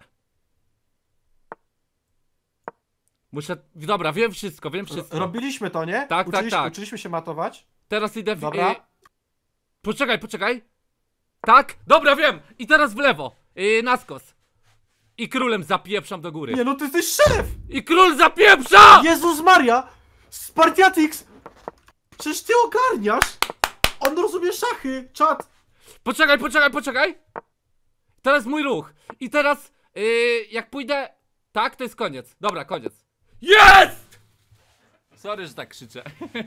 S2: Muszę... Dobra, wiem wszystko.
S1: Robiliśmy to, nie?
S2: Tak.
S1: Uczyliśmy się matować.
S2: Teraz idę w...
S1: Dobra.
S2: Poczekaj. Tak? Dobra, wiem. I teraz w lewo. Na skos. I królem zapieprzam do góry.
S1: Nie, no ty jesteś szeryf!
S2: I król zapieprza!
S1: Jezus Maria! Spartiatix! Przecież ty ogarniasz! On rozumie szachy, czat!
S2: Poczekaj. Teraz mój ruch. I teraz, jak pójdę... Tak, to jest koniec. Dobra, koniec. Jest! Sorry, że tak krzyczę.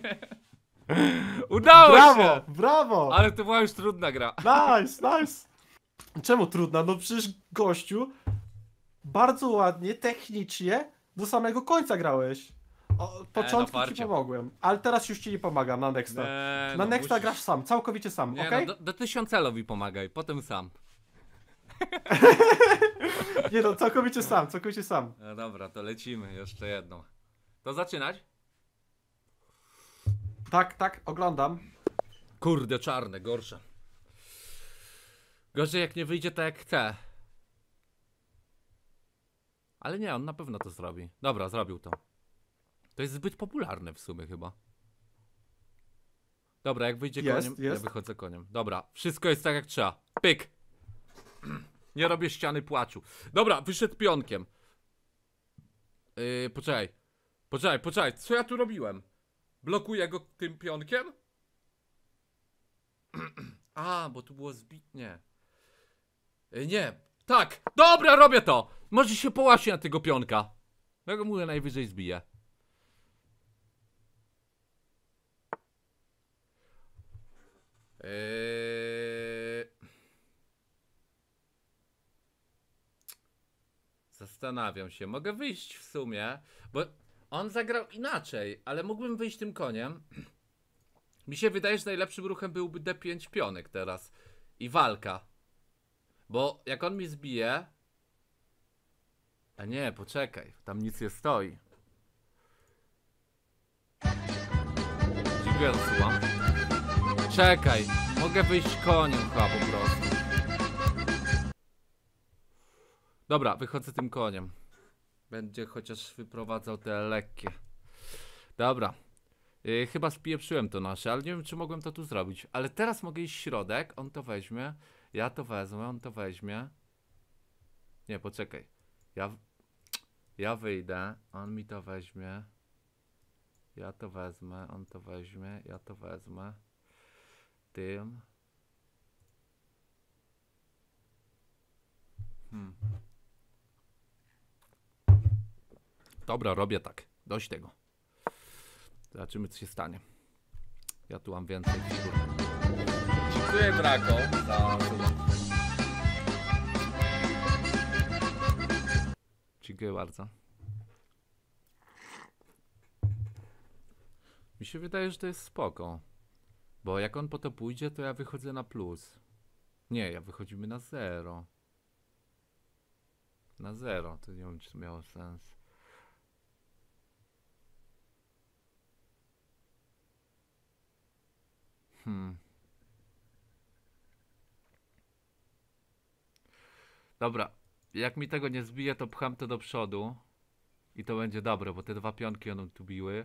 S2: Udało się!
S1: Brawo!
S2: Ale to była już trudna gra.
S1: Nice! Czemu trudna? No przecież gościu bardzo ładnie, technicznie do samego końca grałeś. Początku ci
S2: farcie.
S1: pomogłem, ale teraz już ci nie pomagam na Nexta. Na Nexta grasz sam, całkowicie sam,
S2: Nie,
S1: okej?
S2: no, do tysiącelowi pomagaj, potem sam.
S1: Nie no, całkowicie sam.
S2: No dobra, to lecimy, jeszcze jedną. To zaczynać?
S1: Tak, oglądam.
S2: Kurde, czarne, gorsze. Gorzej jak nie wyjdzie tak jak chcę. Ale nie, on na pewno to zrobi. Dobra, zrobił to. To jest zbyt popularne w sumie chyba. Dobra, jak wyjdzie koniem, ja wychodzę koniem. Dobra, wszystko jest tak jak trzeba. Pyk! Nie robię ściany płaczu. Dobra, wyszedł pionkiem. Poczekaj, co ja tu robiłem? Blokuję go tym pionkiem? A, bo tu było zbitnie. Nie, tak, dobra, robię to! Może się połasi na tego pionka. Ja go mówię, najwyżej zbiję. Zastanawiam się, mogę wyjść w sumie, bo on zagrał inaczej, ale mógłbym wyjść tym koniem. Mi się wydaje, że najlepszym ruchem byłby D5 pionek teraz. I walka. Bo jak on mi zbije... A nie, poczekaj, tam nic nie stoi. Dziękuję za słucham. Czekaj, mogę wyjść koniem chyba po prostu. Dobra, wychodzę tym koniem. Będzie chociaż wyprowadzał te lekkie. Dobra. Chyba spieprzyłem to nasze, ale nie wiem czy mogłem to tu zrobić. Ale teraz mogę iść w środek, on to weźmie. Ja to wezmę, on to weźmie. Nie, poczekaj. Ja wyjdę, on mi to weźmie. Ja to wezmę, on to weźmie, ja to wezmę. Tym. Dobra, robię tak. Dość tego. Zobaczymy co się stanie. Ja tu mam więcej figur. Dziękuję Draco za... Dziękuję bardzo. Mi się wydaje, że to jest spoko. Bo jak on po to pójdzie, to ja wychodzę na plus. Nie, ja wychodzimy na 0. Na 0, to nie wiem czy to miało sens. Dobra, jak mi tego nie zbije, to pcham to do przodu. I to będzie dobre, bo te dwa pionki one tu biły.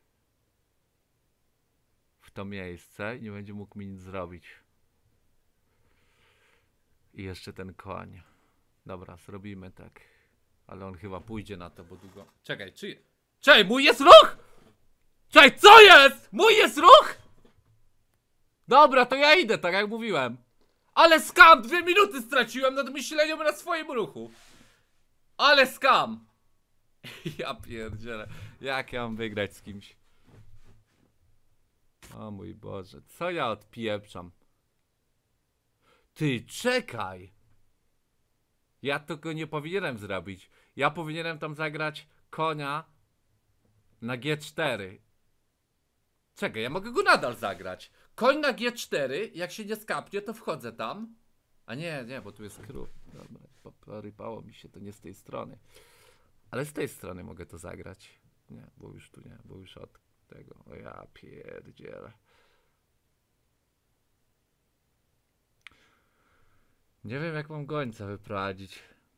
S2: W to miejsce i nie będzie mógł mi nic zrobić. I jeszcze ten koń. Dobra, zrobimy tak. Ale on chyba pójdzie na to, bo długo... Czekaj, czy... Czekaj, mój jest ruch! Czekaj, co jest? Mój jest ruch? Dobra, to ja idę, tak jak mówiłem. Ale skam, 2 minuty straciłem nad myśleniem na swoim ruchu. Ale skam. Ja pierdzielę. Jak ja mam wygrać z kimś? O mój Boże, co ja odpieprzam? Ty, czekaj. Ja tego nie powinienem zrobić. Ja powinienem tam zagrać konia na G4. Czekaj, ja mogę go nadal zagrać. Koń na G4, jak się nie skapnie, to wchodzę tam. A nie, bo tu jest król. Dobra, porypało mi się, to nie z tej strony. Ale z tej strony mogę to zagrać. Nie, bo już tu nie, bo już od tego. O ja pierdzielę. Nie wiem, jak mam gońca wyprowadzić.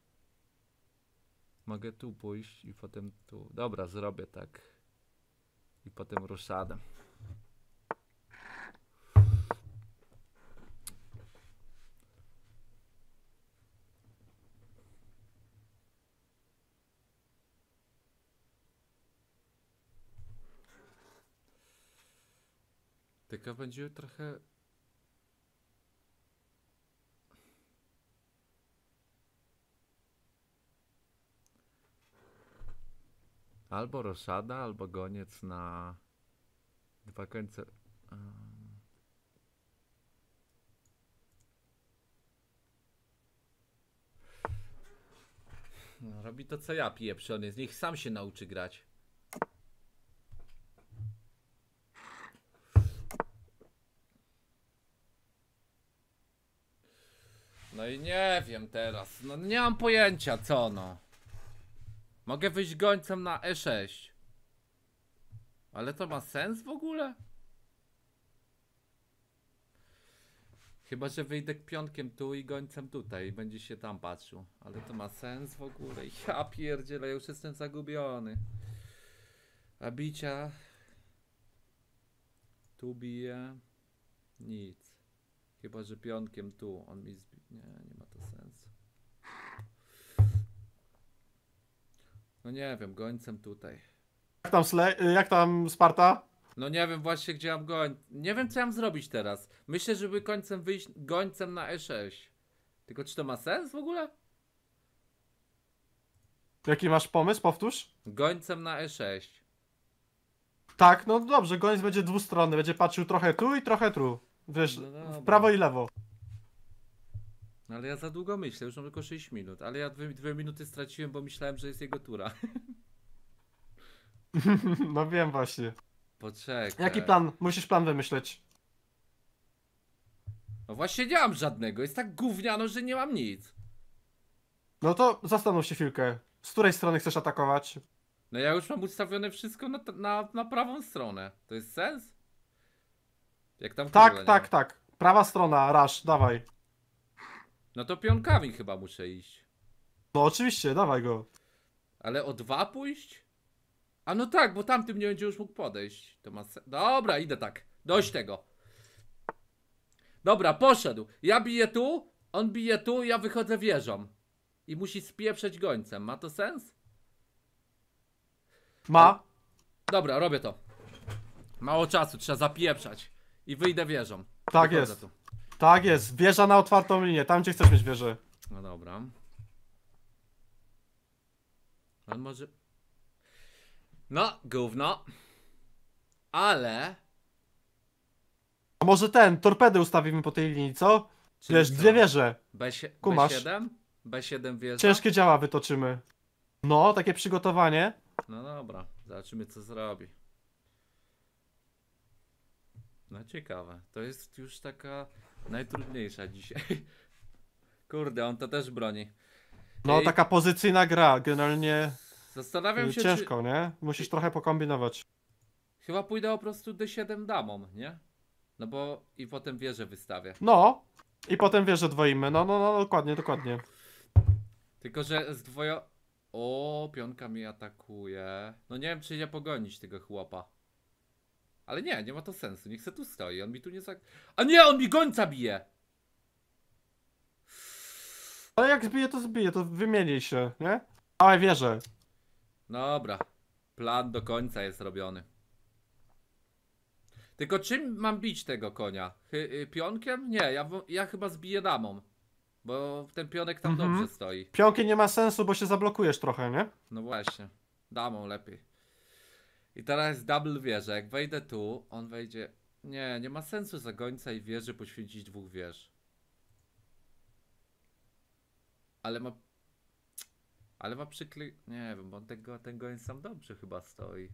S2: Mogę tu pójść i potem tu. Dobra, zrobię tak. I potem ruszadę. Tylko będzie trochę... Albo roszada, albo goniec na 2 końce. No, robi to co ja, pieprzony. Z nich sam się nauczy grać. No i nie wiem teraz. No nie mam pojęcia co no. Mogę wyjść gońcem na E6. Ale to ma sens w ogóle? Chyba, że wyjdę pionkiem tu i gońcem tutaj i będzie się tam patrzył. Ale to ma sens w ogóle? Ja pierdzielę, ja już jestem zagubiony. A bicia... Tu bije... Nic. Chyba, że pionkiem tu. On mi nie ma to sensu. No nie wiem, gońcem tutaj.
S1: Jak tam Sparta?
S2: No nie wiem właśnie gdzie mam goń. Nie wiem co mam zrobić teraz. Myślę, żeby końcem wyjść gońcem na E6. Tylko czy to ma sens w ogóle?
S1: Jaki masz pomysł? Powtórz.
S2: Gońcem na E6.
S1: Tak, no dobrze, goniec będzie dwustronny, będzie patrzył trochę tu i trochę tu. Wiesz,
S2: No dobra.
S1: w prawo i lewo.
S2: No ale ja za długo myślę, już mam tylko 6 minut. Ale ja 2 minuty straciłem, bo myślałem, że jest jego tura.
S1: No wiem właśnie.
S2: Poczekaj.
S1: Jaki plan? Musisz plan wymyśleć.
S2: No właśnie nie mam żadnego, jest tak gówniano, że nie mam nic.
S1: No to zastanów się chwilkę. Z której strony chcesz atakować?
S2: No ja już mam ustawione wszystko na prawą stronę. To jest sens? Jak tam króla
S1: Tak,
S2: nie
S1: tak,
S2: ma.
S1: tak. Prawa strona, rush, dawaj.
S2: No to pionkami chyba muszę iść.
S1: No oczywiście, dawaj go.
S2: Ale o 2 pójść? A no tak, bo tamtym nie będzie już mógł podejść. To ma Dobra, idę tak. Dość tego. Dobra, poszedł. Ja biję tu, on bije tu, ja wychodzę wieżą. I musi spieprzeć gońcem. Ma to sens?
S1: Ma.
S2: Dobra, robię to. Mało czasu, trzeba zapieprzać. I wyjdę wieżą.
S1: Tak
S2: Wychodzę
S1: jest.
S2: tu.
S1: Tak jest. Wieża na otwartą linię. Tam gdzie chcesz mieć wieżę.
S2: No dobra. On może... No, gówno. Ale...
S1: A może torpedy ustawimy po tej linii, co?
S2: Czyli
S1: Wiesz,
S2: co?
S1: 2 wieże. Kumasz.
S2: B7? B7 wieża?
S1: Ciężkie działa wytoczymy. No, takie przygotowanie.
S2: No dobra, zobaczymy co zrobi. No ciekawe, to jest już taka najtrudniejsza dzisiaj. Kurde, on to też broni.
S1: No,
S2: Ej,
S1: taka pozycyjna gra. Generalnie
S2: Zastanawiam się,
S1: ciężko, nie? Musisz trochę pokombinować.
S2: Chyba pójdę po prostu D7 damą, nie? No bo i potem wieżę wystawię.
S1: No. I potem wieżę dwoimy. No, dokładnie, dokładnie.
S2: Tylko, że z dwojo... O, pionka mi atakuje. No nie wiem, czy nie pogonić tego chłopa. Ale nie ma to sensu. Niech se tu stoi. On mi tu nie A nie, on mi gońca bije!
S1: Ale jak zbije, to wymieniej się, nie? Dawaj wieżę.
S2: Dobra. Plan do końca jest robiony. Tylko czym mam bić tego konia? Pionkiem? Nie, ja chyba zbiję damą. Bo ten pionek tam dobrze stoi.
S1: Pionkiem nie ma sensu, bo się zablokujesz trochę, nie?
S2: No właśnie. Damą lepiej. I teraz jest double wieża. Jak wejdę tu, on wejdzie... Nie ma sensu za gońca i wieży poświęcić 2 wież. Ale ma przykry... Nie wiem, bo ten gońc sam dobrze chyba stoi.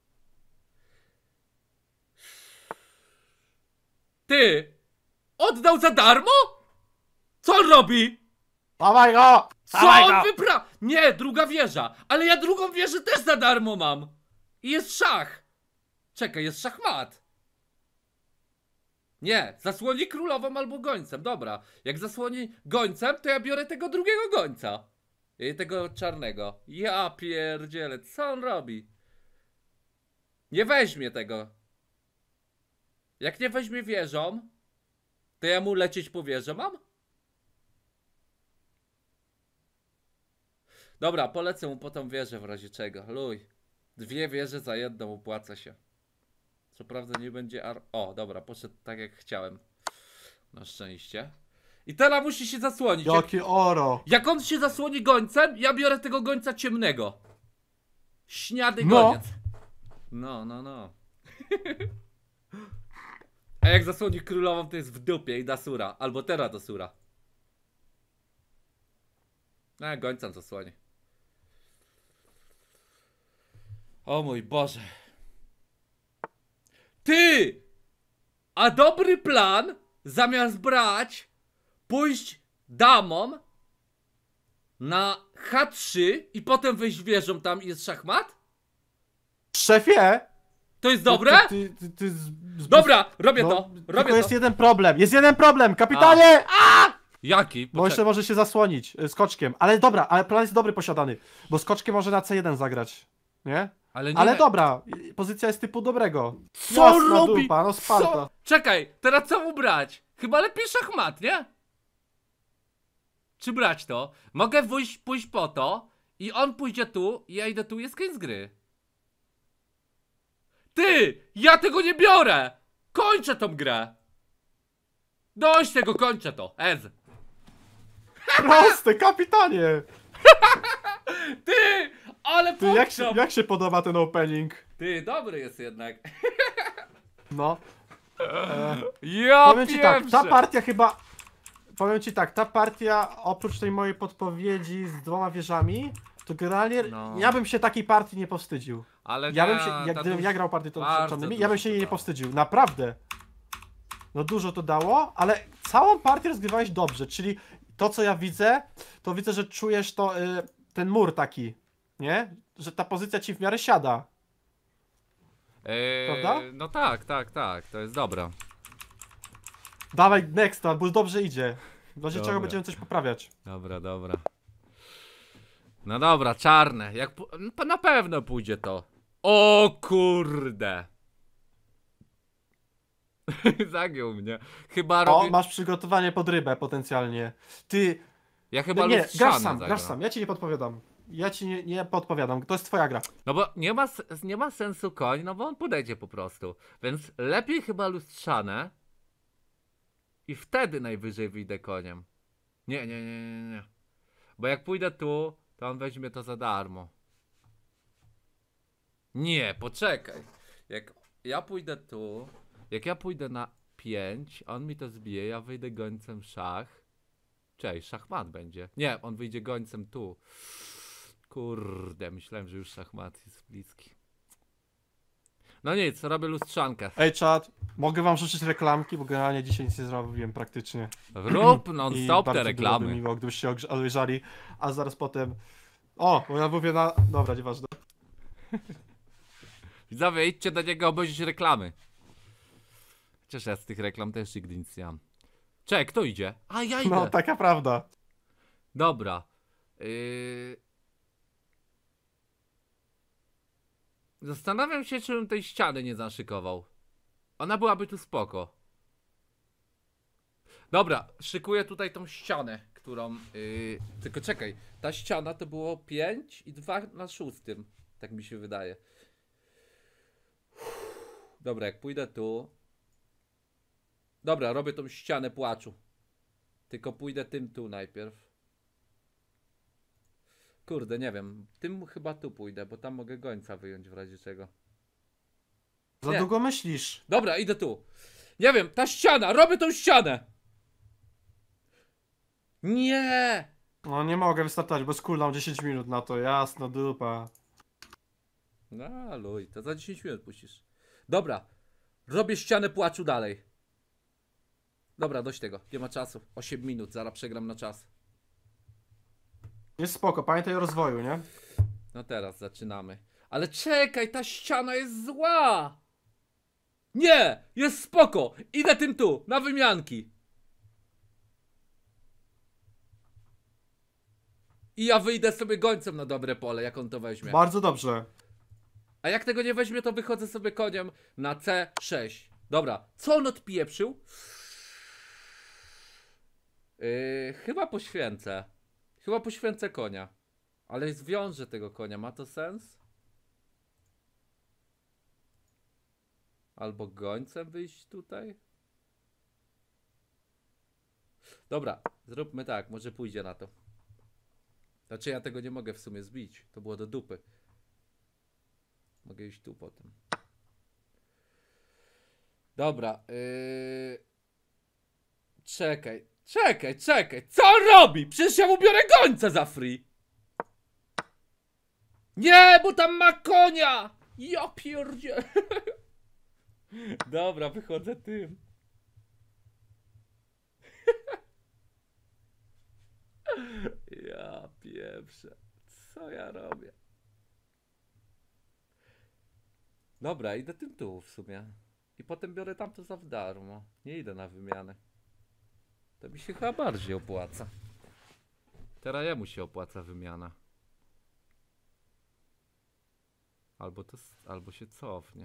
S2: Ty! Oddał za darmo? Co on robi?
S1: Dawaj go!
S2: Co
S1: Dawaj
S2: on
S1: go!
S2: wypra... Nie, druga wieża. Ale ja drugą wieżę też za darmo mam. I jest szach. Czekaj, jest szachmat. Nie, zasłoni królową albo gońcem. Dobra, jak zasłoni gońcem, to ja biorę tego drugiego gońca. Tego czarnego. Ja pierdzielę, co on robi? Nie weźmie tego. Jak nie weźmie wieżą, to ja mu lecieć po wieżę mam? Dobra, polecę mu po tą wieżę w razie czego. Luj. 2 wieże za jedną opłaca się. Co prawda nie będzie O, dobra, poszedł tak jak chciałem. Na szczęście. I teraz musi się zasłonić.
S1: Jakie oro!
S2: Jak on się zasłoni gońcem, ja biorę tego gońca ciemnego. Śniady
S1: No.
S2: goniec. No. A jak zasłoni królową, to jest w dupie i da sura. Albo teraz do sura. Gońcem zasłoni. O mój Boże. Ty! A dobry plan, zamiast brać, pójść damą na H3 i potem wejść wieżą tam i jest szachmat?
S1: Szefie!
S2: To jest dobre? Dobra, robię to.
S1: Tylko
S2: Robię
S1: jest
S2: to.
S1: jeden problem. Jest jeden problem, kapitanie!
S2: Jaki?
S1: Bo jeszcze może się zasłonić skoczkiem. Ale dobra, ale plan jest dobry posiadany. Bo skoczkiem może na C1 zagrać. Nie?
S2: Ale, nie...
S1: Ale dobra, pozycja jest typu dobrego.
S2: Co
S1: Jasna
S2: robi?
S1: Dupa, no Sparta.
S2: Co? Czekaj, teraz co mu brać? Chyba lepiej szachmat, nie? Czy brać to? Mogę pójść po to i on pójdzie tu i ja idę tu, jest koniec gry. Ty! Ja tego nie biorę! Kończę tą grę! Dość tego, kończę to.
S1: Proste, kapitanie!
S2: Ty! Ale
S1: Ty, jak się podoba ten opening?
S2: Ty, dobry jest jednak.
S1: No.
S2: Ja
S1: Powiem ci tak, ta partia chyba... Powiem ci tak, ta partia oprócz tej mojej podpowiedzi z 2 wieżami, to generalnie
S2: No.
S1: ja bym się takiej partii nie powstydził.
S2: Ale
S1: Ja bym się, gdybym ja grał partię tą
S2: bardzo
S1: czarnymi,
S2: dużo
S1: ja bym się jej nie
S2: dało.
S1: powstydził, naprawdę. No dużo to dało, ale całą partię rozgrywałeś dobrze, czyli to co ja widzę, to widzę, że czujesz to, ten mur taki, nie? Że ta pozycja ci w miarę siada. Prawda?
S2: No tak, to jest dobra.
S1: Dawaj next, bo już dobrze idzie. W razie
S2: Dobra.
S1: czego będziemy coś poprawiać.
S2: Dobra. No dobra, czarne. Na pewno pójdzie to. O kurde. Zagiął mnie. Chyba
S1: O,
S2: robi...
S1: masz przygotowanie pod rybę potencjalnie. Ty,
S2: Ja chyba
S1: nie,
S2: lustrzane
S1: grasz
S2: zagram.
S1: sam, ja ci nie podpowiadam. Ja ci nie podpowiadam, to jest twoja gra.
S2: No bo nie ma sensu koń, no bo on podejdzie po prostu. Więc lepiej chyba lustrzane. I wtedy najwyżej wyjdę koniem. Nie. Bo jak pójdę tu, to on weźmie to za darmo. Nie, poczekaj. Jak ja pójdę tu, jak ja pójdę na 5, on mi to zbije, ja wyjdę gońcem szach. Cześć, szachmat będzie. Nie, on wyjdzie gońcem tu. Kurde, myślałem, że już szachmat jest bliski. No nic, robię lustrzankę.
S1: Ej czat, mogę wam rzucić reklamki, bo generalnie dzisiaj nic nie zrobiłem praktycznie.
S2: Rób
S1: I
S2: non-stop te
S1: bardzo
S2: reklamy.
S1: byłoby miło, gdybyście się obejrzeli, a zaraz potem... O, bo ja mówię na... Dobra, nieważne.
S2: Widzowie, idźcie do niego obejrzeć reklamy. Chociaż ja z tych reklam też nigdy nic nie mam. Czekaj, kto idzie? A ja idę.
S1: No, taka prawda.
S2: Dobra. Zastanawiam się, czy bym tej ściany nie zaszykował. Ona byłaby tu spoko. Dobra, szykuję tutaj tą ścianę, którą... Tylko czekaj, ta ściana to było 5 i 2 na 6. Tak mi się wydaje. Dobra, jak pójdę tu, Dobra, robię tą ścianę płaczu. Tylko pójdę tym tu najpierw. Kurde, nie wiem. Tym chyba tu pójdę, bo tam mogę gońca wyjąć w razie czego.
S1: Za
S2: Nie.
S1: długo myślisz.
S2: Dobra, idę tu. Nie wiem, ta ściana! Robię tą ścianę! Nie!
S1: No nie mogę wystartować, bo cooldown 10 minut na to, jasno, dupa.
S2: No, luj, to za 10 minut puścisz. Dobra, robię ścianę płaczu dalej. Dobra, dość tego, nie ma czasu. 8 minut, zaraz przegram na czas.
S1: Jest spoko, pamiętaj o rozwoju, nie?
S2: No teraz zaczynamy. Ale czekaj, ta ściana jest zła! Nie! Jest spoko! Idę tym tu, na wymianki. I ja wyjdę sobie gońcem na dobre pole, jak on to weźmie.
S1: Bardzo dobrze.
S2: A jak tego nie weźmie, to wychodzę sobie koniem na C6. Dobra, co on odpieprzył? Chyba poświęcę. Chyba poświęcę konia. Ale zwiążę tego konia, ma to sens? Albo gońcem wyjść tutaj? Dobra, zróbmy tak, może pójdzie na to. Znaczy ja tego nie mogę w sumie zbić, to było do dupy. Mogę iść tu potem. Dobra, czekaj, co on robi? Przecież ja mu biorę gońca za free. Nie, bo tam ma konia! Ja pierdzie. Dobra, wychodzę tym. Ja pieprzę. Co ja robię? Dobra, idę tym tu w sumie. I potem biorę tamto za w darmo. Nie idę na wymianę. To mi się chyba bardziej opłaca. Teraz jemu się opłaca wymiana. Albo się cofnie.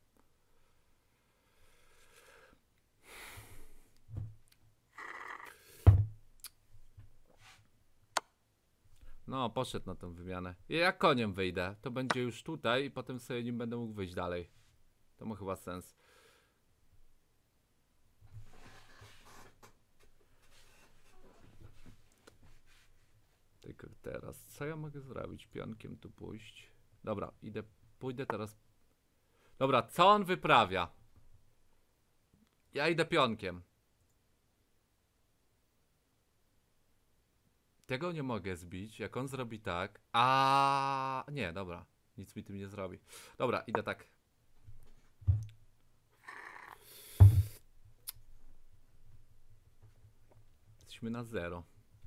S2: No, poszedł na tą wymianę. I jak koniem wyjdę, to będzie już tutaj i potem sobie nim będę mógł wyjść dalej. To ma chyba sens. Tylko teraz, co ja mogę zrobić? Pionkiem tu pójść. Dobra, pójdę teraz. Dobra, co on wyprawia? Ja idę pionkiem. Tego nie mogę zbić, jak on zrobi tak. A nie, dobra. Nic mi tym nie zrobi. Dobra, idę tak. Jesteśmy na 0.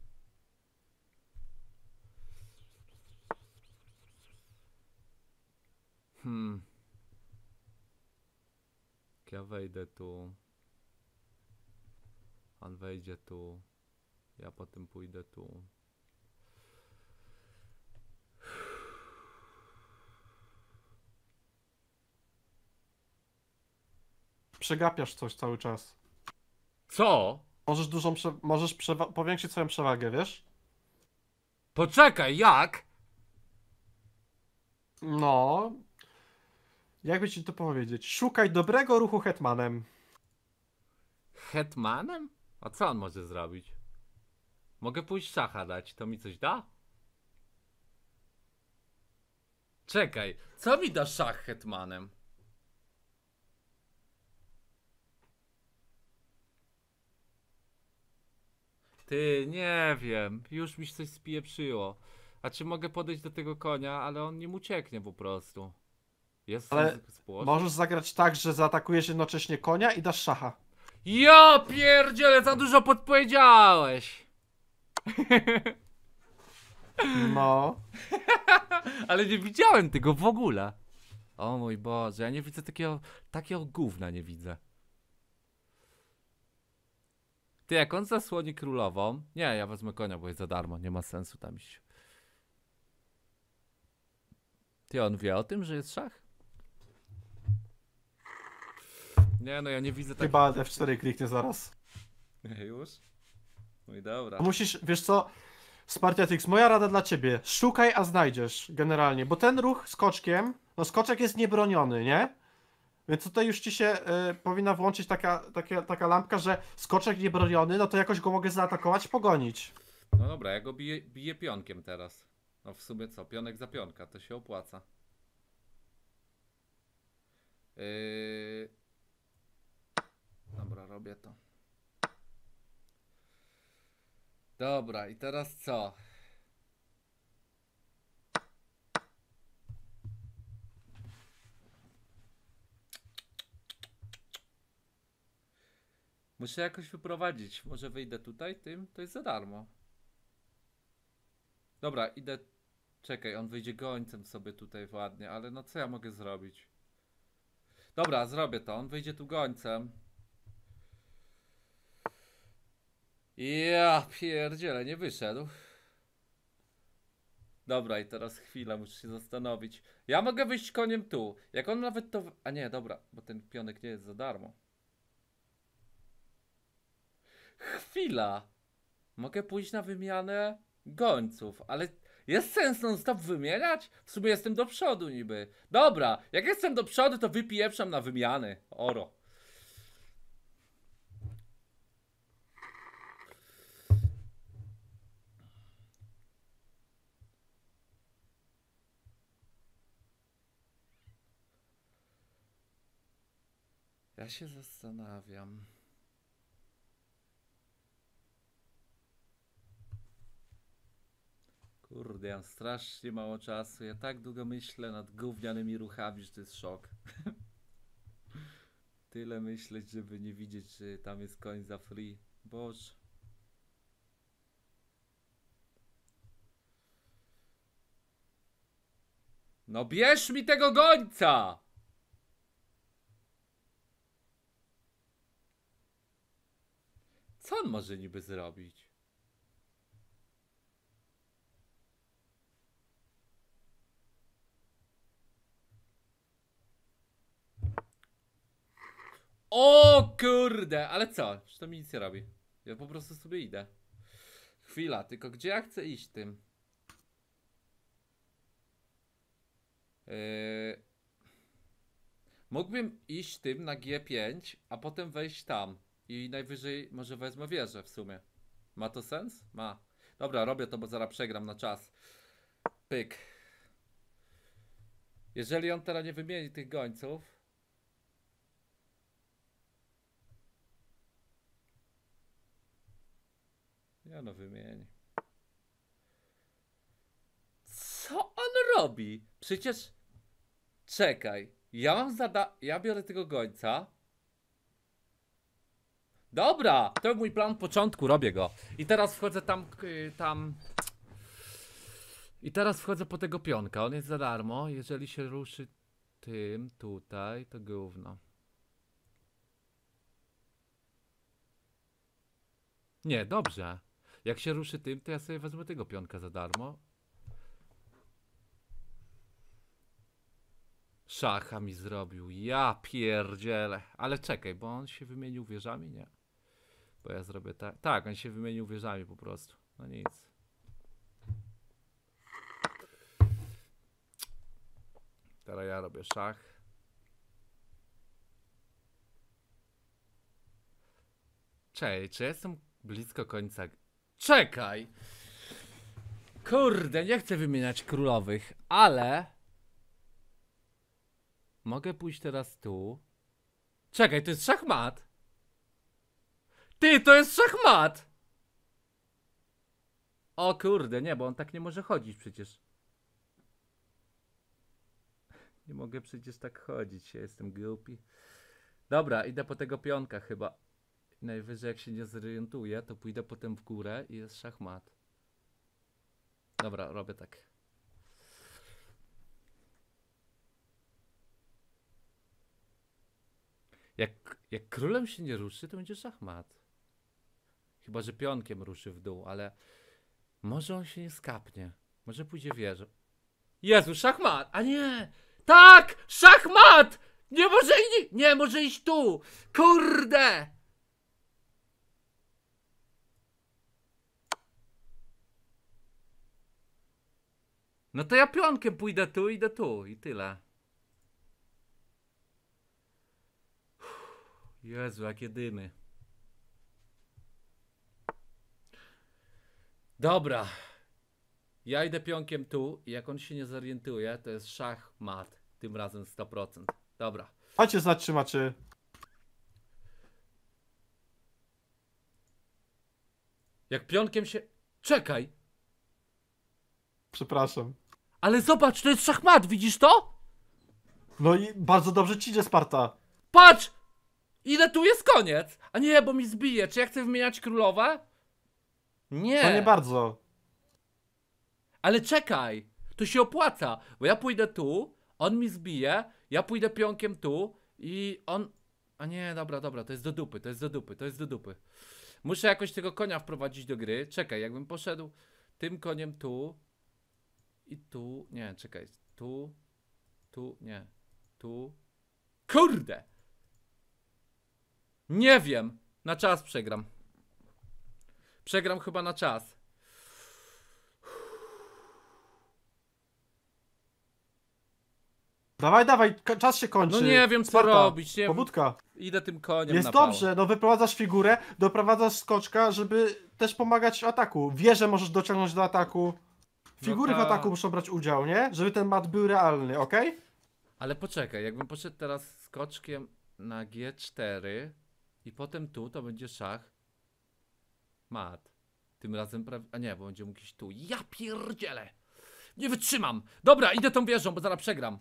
S2: Ja wejdę tu. On wejdzie tu. Ja potem pójdę tu.
S1: Przegapiasz coś cały czas.
S2: Co?
S1: Możesz powiększyć swoją przewagę, wiesz?
S2: Poczekaj, jak?
S1: No. Jakby ci to powiedzieć? Szukaj dobrego ruchu hetmanem.
S2: Hetmanem? A co on może zrobić? Mogę pójść szacha dać, to mi coś da? Czekaj, co mi da szach hetmanem? Ty, nie wiem, już mi się coś spieprzyło. A czy mogę podejść do tego konia, ale on nim ucieknie po prostu. Jest
S1: Ale
S2: ryzyko społeczne.
S1: możesz zagrać tak, że zaatakujesz jednocześnie konia i dasz szacha.
S2: Ja pierdzielę, za dużo podpowiedziałeś.
S1: No.
S2: Ale nie widziałem tego w ogóle. O mój Boże, ja nie widzę takiego gówna nie widzę. Ty, jak on zasłoni królową... Nie, ja wezmę konia, bo jest za darmo, nie ma sensu tam iść. Ty, on wie o tym, że jest szach? Nie, no ja nie widzę tak...
S1: Chyba F4 kliknie zaraz.
S2: Już? No i dobra.
S1: Musisz, wiesz co? Spartiatrix, moja rada dla ciebie. Szukaj, a znajdziesz generalnie, bo ten ruch skoczkiem, no skoczek jest niebroniony, nie? Więc tutaj już ci się powinna włączyć taka lampka, że skoczek niebroniony, no to jakoś go mogę zaatakować, pogonić.
S2: No dobra, ja go biję pionkiem teraz. No w sumie co, pionek za pionka, to się opłaca. Dobra, robię to. Dobra, i teraz co? Muszę jakoś wyprowadzić. Może wyjdę tutaj tym? To jest za darmo. Dobra, idę. Czekaj, on wyjdzie gońcem sobie tutaj ładnie, ale no co ja mogę zrobić? Dobra, zrobię to. On wyjdzie tu gońcem. Ja pierdziele, nie wyszedł. Dobra, i teraz chwila, muszę się zastanowić. Ja mogę wyjść koniem tu. Jak on nawet to... A nie, dobra, bo ten pionek nie jest za darmo. Chwila. Mogę pójść na wymianę gońców, ale jest sens non-stop wymieniać? W sumie jestem do przodu niby. Dobra, jak jestem do przodu, to wypieprzam na wymiany. Oro. Ja się zastanawiam. Kurde, ja mam strasznie mało czasu. Ja tak długo myślę nad gównianymi ruchami, że to jest szok. Tyle myśleć, żeby nie widzieć, że tam jest koń za free. Boże. No bierz mi tego gońca! Co on może niby zrobić? O kurde, ale co? Czy to mi nic nie robi? Ja po prostu sobie idę. Chwila, tylko gdzie ja chcę iść tym? Mógłbym iść tym na G5, a potem wejść tam. I najwyżej może wezmę wieżę w sumie. Ma to sens? Ma. Dobra, robię to, bo zaraz przegram na czas. Pyk. Jeżeli on teraz nie wymieni tych gońców. Ja no wymieni. Co on robi? Przecież... Czekaj. Ja mam ja biorę tego gońca. Dobra, to był mój plan od początku, robię go. I teraz wchodzę tam... I teraz wchodzę po tego pionka, on jest za darmo. Jeżeli się ruszy tym tutaj, to gówno. Nie, dobrze. Jak się ruszy tym, to ja sobie wezmę tego pionka za darmo. Szacha mi zrobił, ja pierdzielę. Ale czekaj, bo on się wymienił wieżami, nie? Bo ja zrobię tak. Tak, on się wymienił wieżami po prostu. No nic. Teraz ja robię szach. Czekaj, czy jestem blisko końca? Czekaj! Kurde, nie chcę wymieniać królowych, ale... Mogę pójść teraz tu. Czekaj, to jest szachmat! Ty, to jest szachmat! O kurde, nie, bo on tak nie może chodzić przecież. Nie mogę przecież tak chodzić, ja jestem głupi. Dobra, idę po tego pionka chyba. Najwyżej jak się nie zorientuję, to pójdę potem w górę i jest szachmat. Dobra, robię tak. Jak królem się nie ruszy, to będzie szachmat. Chyba że pionkiem ruszy w dół, ale może on się nie skapnie. Może pójdzie wieżą. Jezu, szachmat! A nie! Tak! Szachmat! Nie może nie może iść tu! Kurde! No to ja pionkiem pójdę tu, idę tu i tyle. Jezu, jakie dymy. Dobra. Ja idę pionkiem tu i jak on się nie zorientuje, to jest szach, mat. Tym razem 100%. Dobra.
S1: Chodźcie znać trzymaczy.
S2: Jak pionkiem się... Czekaj!
S1: Przepraszam.
S2: Ale zobacz, to jest szachmat, widzisz to?
S1: No i bardzo dobrze ci idzie, Sparta.
S2: Patrz! Ile tu jest koniec? A nie, bo mi zbije. Czy ja chcę wymieniać królowe? Nie.
S1: No nie bardzo.
S2: Ale czekaj, to się opłaca, bo ja pójdę tu, on mi zbije, ja pójdę pionkiem tu i on... A nie, dobra, to jest do dupy, to jest do dupy. Muszę jakoś tego konia wprowadzić do gry. Czekaj, jakbym poszedł tym koniem tu i tu... Nie, czekaj, tu, nie, tu... Kurde! Nie wiem, na czas przegram. Przegram chyba na czas.
S1: Dawaj, czas się kończy.
S2: No nie wiem co
S1: Sparta,
S2: robić, nie wiem.
S1: Powódka.
S2: Idę tym koniem
S1: Jest
S2: na pałę.
S1: dobrze, no wyprowadzasz figurę, doprowadzasz skoczka, żeby też pomagać w ataku. Wieżę możesz dociągnąć do ataku. Figury
S2: No
S1: w
S2: tak.
S1: ataku muszą brać udział, nie? Żeby ten mat był realny, okej?
S2: Ale poczekaj, jakbym poszedł teraz skoczkiem na G4 i potem tu, to będzie szach. Mat. Tym razem prawie... A nie, bo będzie mógł iść tu. Ja pierdzielę! Nie wytrzymam! Dobra, idę tą wieżą, bo zaraz przegram.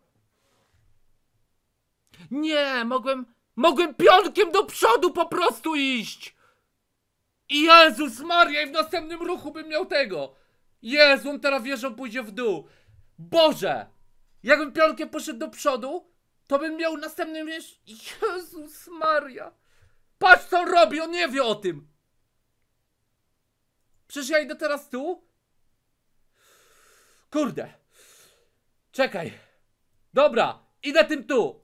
S2: Nie, mogłem pionkiem do przodu po prostu iść! I Jezus Maria, i w następnym ruchu bym miał tego! Jezu, on teraz wieżą pójdzie w dół! Boże! Jakbym pionkiem poszedł do przodu, to bym miał następnym Jezus Maria! Patrz co on robi, on nie wie o tym! Przecież ja idę teraz tu? Kurde! Czekaj! Dobra, idę tym tu!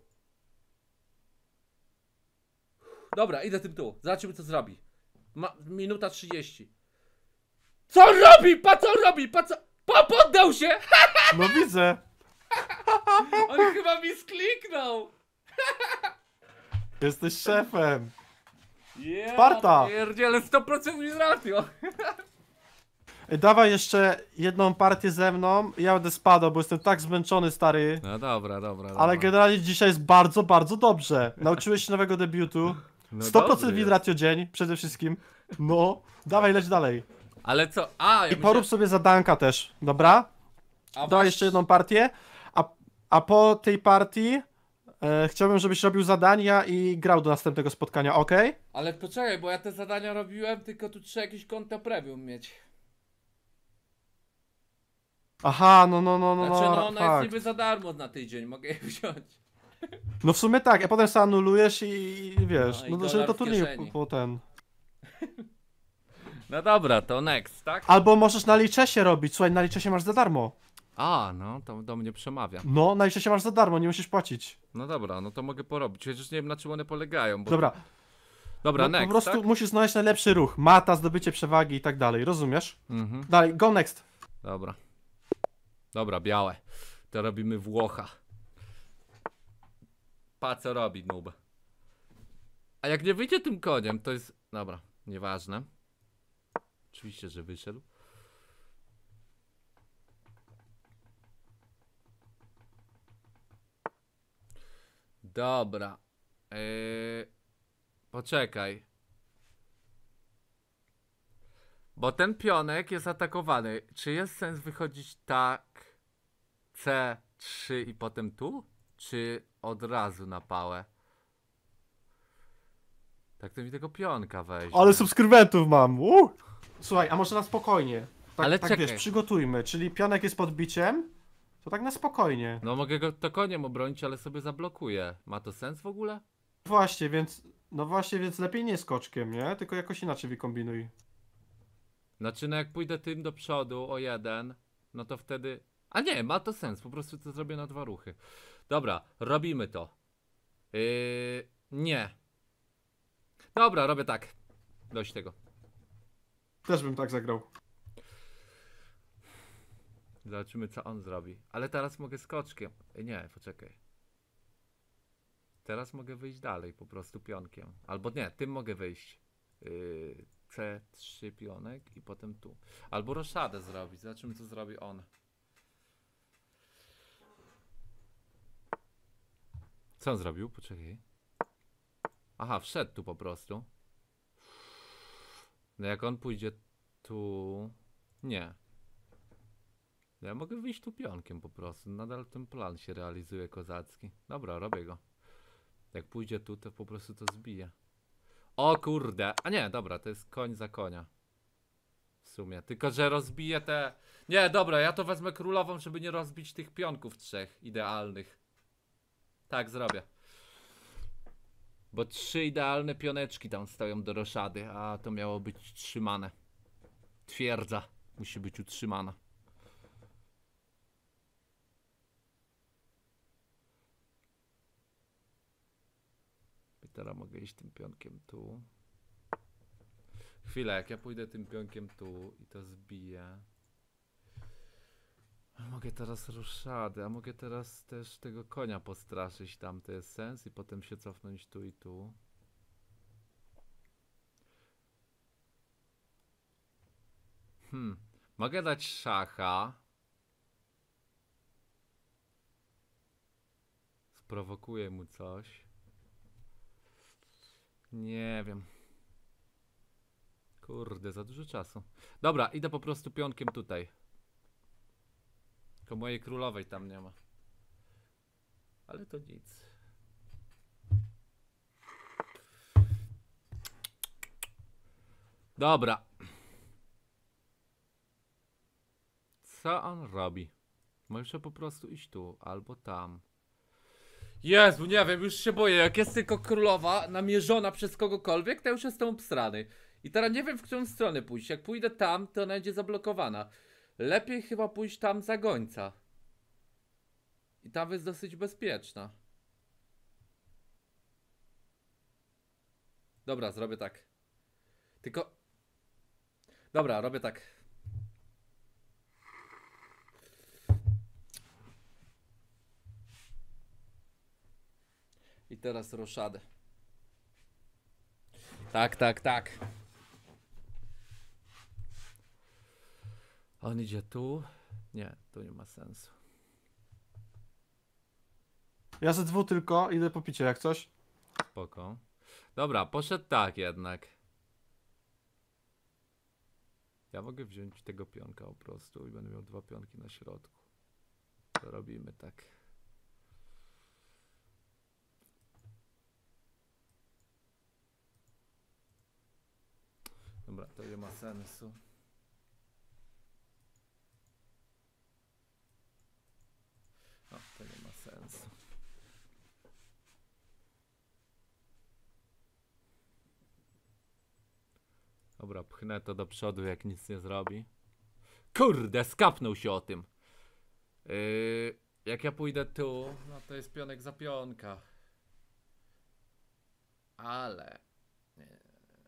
S2: Dobra, idę tym tu. Zobaczymy co zrobi. Minuta 30. Co on robi? Pa co on robi? Poddał się!
S1: No widzę.
S2: On chyba mi skliknął!
S1: Jesteś szefem.
S2: Yeah,
S1: Sparta!
S2: pierdziele, 100% mi ratio.
S1: Ej, dawaj jeszcze jedną partię ze mną. Ja będę spadał, bo jestem tak zmęczony, stary.
S2: No dobra.
S1: Ale generalnie dzisiaj jest bardzo, bardzo dobrze. Nauczyłeś się nowego debiutu.
S2: No
S1: 100%
S2: dobry
S1: win
S2: jest.
S1: ratio dzień, przede wszystkim. No, dawaj, leć dalej.
S2: Ale co? A, ja
S1: I porób sobie zadanka też, dobra? Dawaj jeszcze jedną partię. A po tej partii chciałbym, żebyś robił zadania i grał do następnego spotkania, ok?
S2: Ale poczekaj, bo ja te zadania robiłem, tylko tu trzeba jakieś konto premium mieć.
S1: Aha, no,
S2: Znaczy no ona jest
S1: fakt.
S2: niby za darmo na tydzień, mogę je wziąć.
S1: No w sumie tak, a potem sobie anulujesz i wiesz,
S2: No i
S1: no żeby
S2: dolar
S1: to
S2: w
S1: turnieju
S2: kieszeni.
S1: po ten.
S2: No dobra, to next, tak?
S1: Albo możesz na liczesie robić, słuchaj, na liczesie masz za darmo.
S2: A, no, to do mnie przemawia.
S1: No, na liczesie masz za darmo, nie musisz płacić.
S2: No dobra, no to mogę porobić, chociaż nie wiem na czym one polegają, bo...
S1: Dobra,
S2: Dobra,
S1: no,
S2: next,
S1: po prostu
S2: tak?
S1: musisz znaleźć najlepszy ruch, mata, zdobycie przewagi i tak dalej, rozumiesz?
S2: Mhm,
S1: Dalej, go next.
S2: dobra. Dobra, białe. To robimy Włocha. Pa co robi, noob. A jak nie wyjdzie tym koniem, to jest... Dobra, nieważne. Oczywiście, że wyszedł. Dobra. Poczekaj. Bo ten pionek jest atakowany. Czy jest sens wychodzić tak? C3 i potem tu? Czy od razu na pałę? Tak to mi tego pionka weźmie.
S1: Ale subskrybentów mam, Słuchaj, a może na spokojnie. Tak,
S2: Ale
S1: tak
S2: czekaj.
S1: wiesz, przygotujmy, czyli pionek jest pod biciem, to tak na spokojnie.
S2: No mogę go to koniem obronić, ale sobie zablokuję. Ma to sens w ogóle?
S1: Właśnie, więc lepiej nie skoczkiem, nie? Tylko jakoś inaczej wykombinuj.
S2: Znaczy no jak pójdę tym do przodu o jeden, no to wtedy... A nie, ma to sens, po prostu to zrobię na 2 ruchy. Dobra, robimy to. Nie. Dobra, robię tak. Dość tego.
S1: Też bym tak zagrał.
S2: Zobaczymy co on zrobi. Ale teraz mogę skoczkiem. Nie, poczekaj. Teraz mogę wyjść dalej, po prostu pionkiem. Albo nie, tym mogę wyjść. C3 pionek i potem tu. Albo roszadę zrobić. Zobaczymy, co zrobi on. Co on zrobił? Poczekaj. Aha, wszedł tu po prostu. No jak on pójdzie tu... Nie. Ja mogę wyjść tu pionkiem po prostu. Nadal ten plan się realizuje kozacki. Dobra, robię go. Jak pójdzie tu, to po prostu to zbije. O kurde. A nie, dobra, to jest koń za konia. W sumie. Tylko, że rozbije te... Nie, dobra, ja to wezmę królową, żeby nie rozbić tych pionków trzech idealnych. Tak zrobię. Bo 3 idealne pioneczki tam stoją do roszady, a to miało być trzymane. Twierdza musi być utrzymana. I teraz mogę iść tym pionkiem tu. Chwilę, jak ja pójdę tym pionkiem tu i to zbiję. Mogę teraz roszadę, a mogę teraz też tego konia postraszyć, tam to jest sens i potem się cofnąć tu i tu. Mogę dać szacha. Sprowokuję mu coś. Nie wiem. Kurde, za dużo czasu. Dobra, idę po prostu pionkiem tutaj. Tylko mojej królowej tam nie ma. Ale to nic. Dobra. Co on robi? Może po prostu iść tu, albo tam. Jezu, nie wiem, już się boję. Jak jest tylko królowa namierzona przez kogokolwiek, to już jestem obstrany. I teraz nie wiem, w którą stronę pójść. Jak pójdę tam, to ona będzie zablokowana. Lepiej chyba pójść tam za gońca. I tam jest dosyć bezpieczna. Dobra, zrobię tak. Tylko... Dobra, robię tak. I teraz roszadę. Tak, tak, tak. On idzie tu. Nie, tu nie ma sensu.
S1: Ja ze dwu tylko idę po picie jak coś.
S2: Spoko. Dobra, poszedł tak jednak. Ja mogę wziąć tego pionka po prostu i będę miał 2 pionki na środku. To robimy tak. Dobra, to nie ma sensu. O, to nie ma sensu. Dobra, pchnę to do przodu, jak nic nie zrobi. Kurde, skapnął się o tym. Jak ja pójdę tu, no to jest pionek za pionka. Ale... Nie,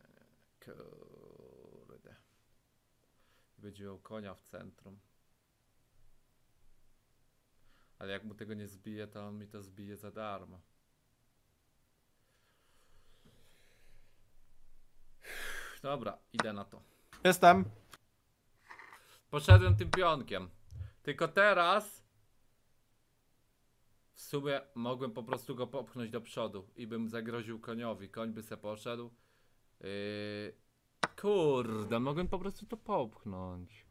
S2: kurde. Będzie miał konia w centrum. Ale jak mu tego nie zbije, to on mi to zbije za darmo. Dobra, idę na to.
S1: Jestem.
S2: Poszedłem tym pionkiem. Tylko teraz w sumie mogłem po prostu go popchnąć do przodu i bym zagroził koniowi. Koń by se poszedł. Kurde, mogłem po prostu to popchnąć.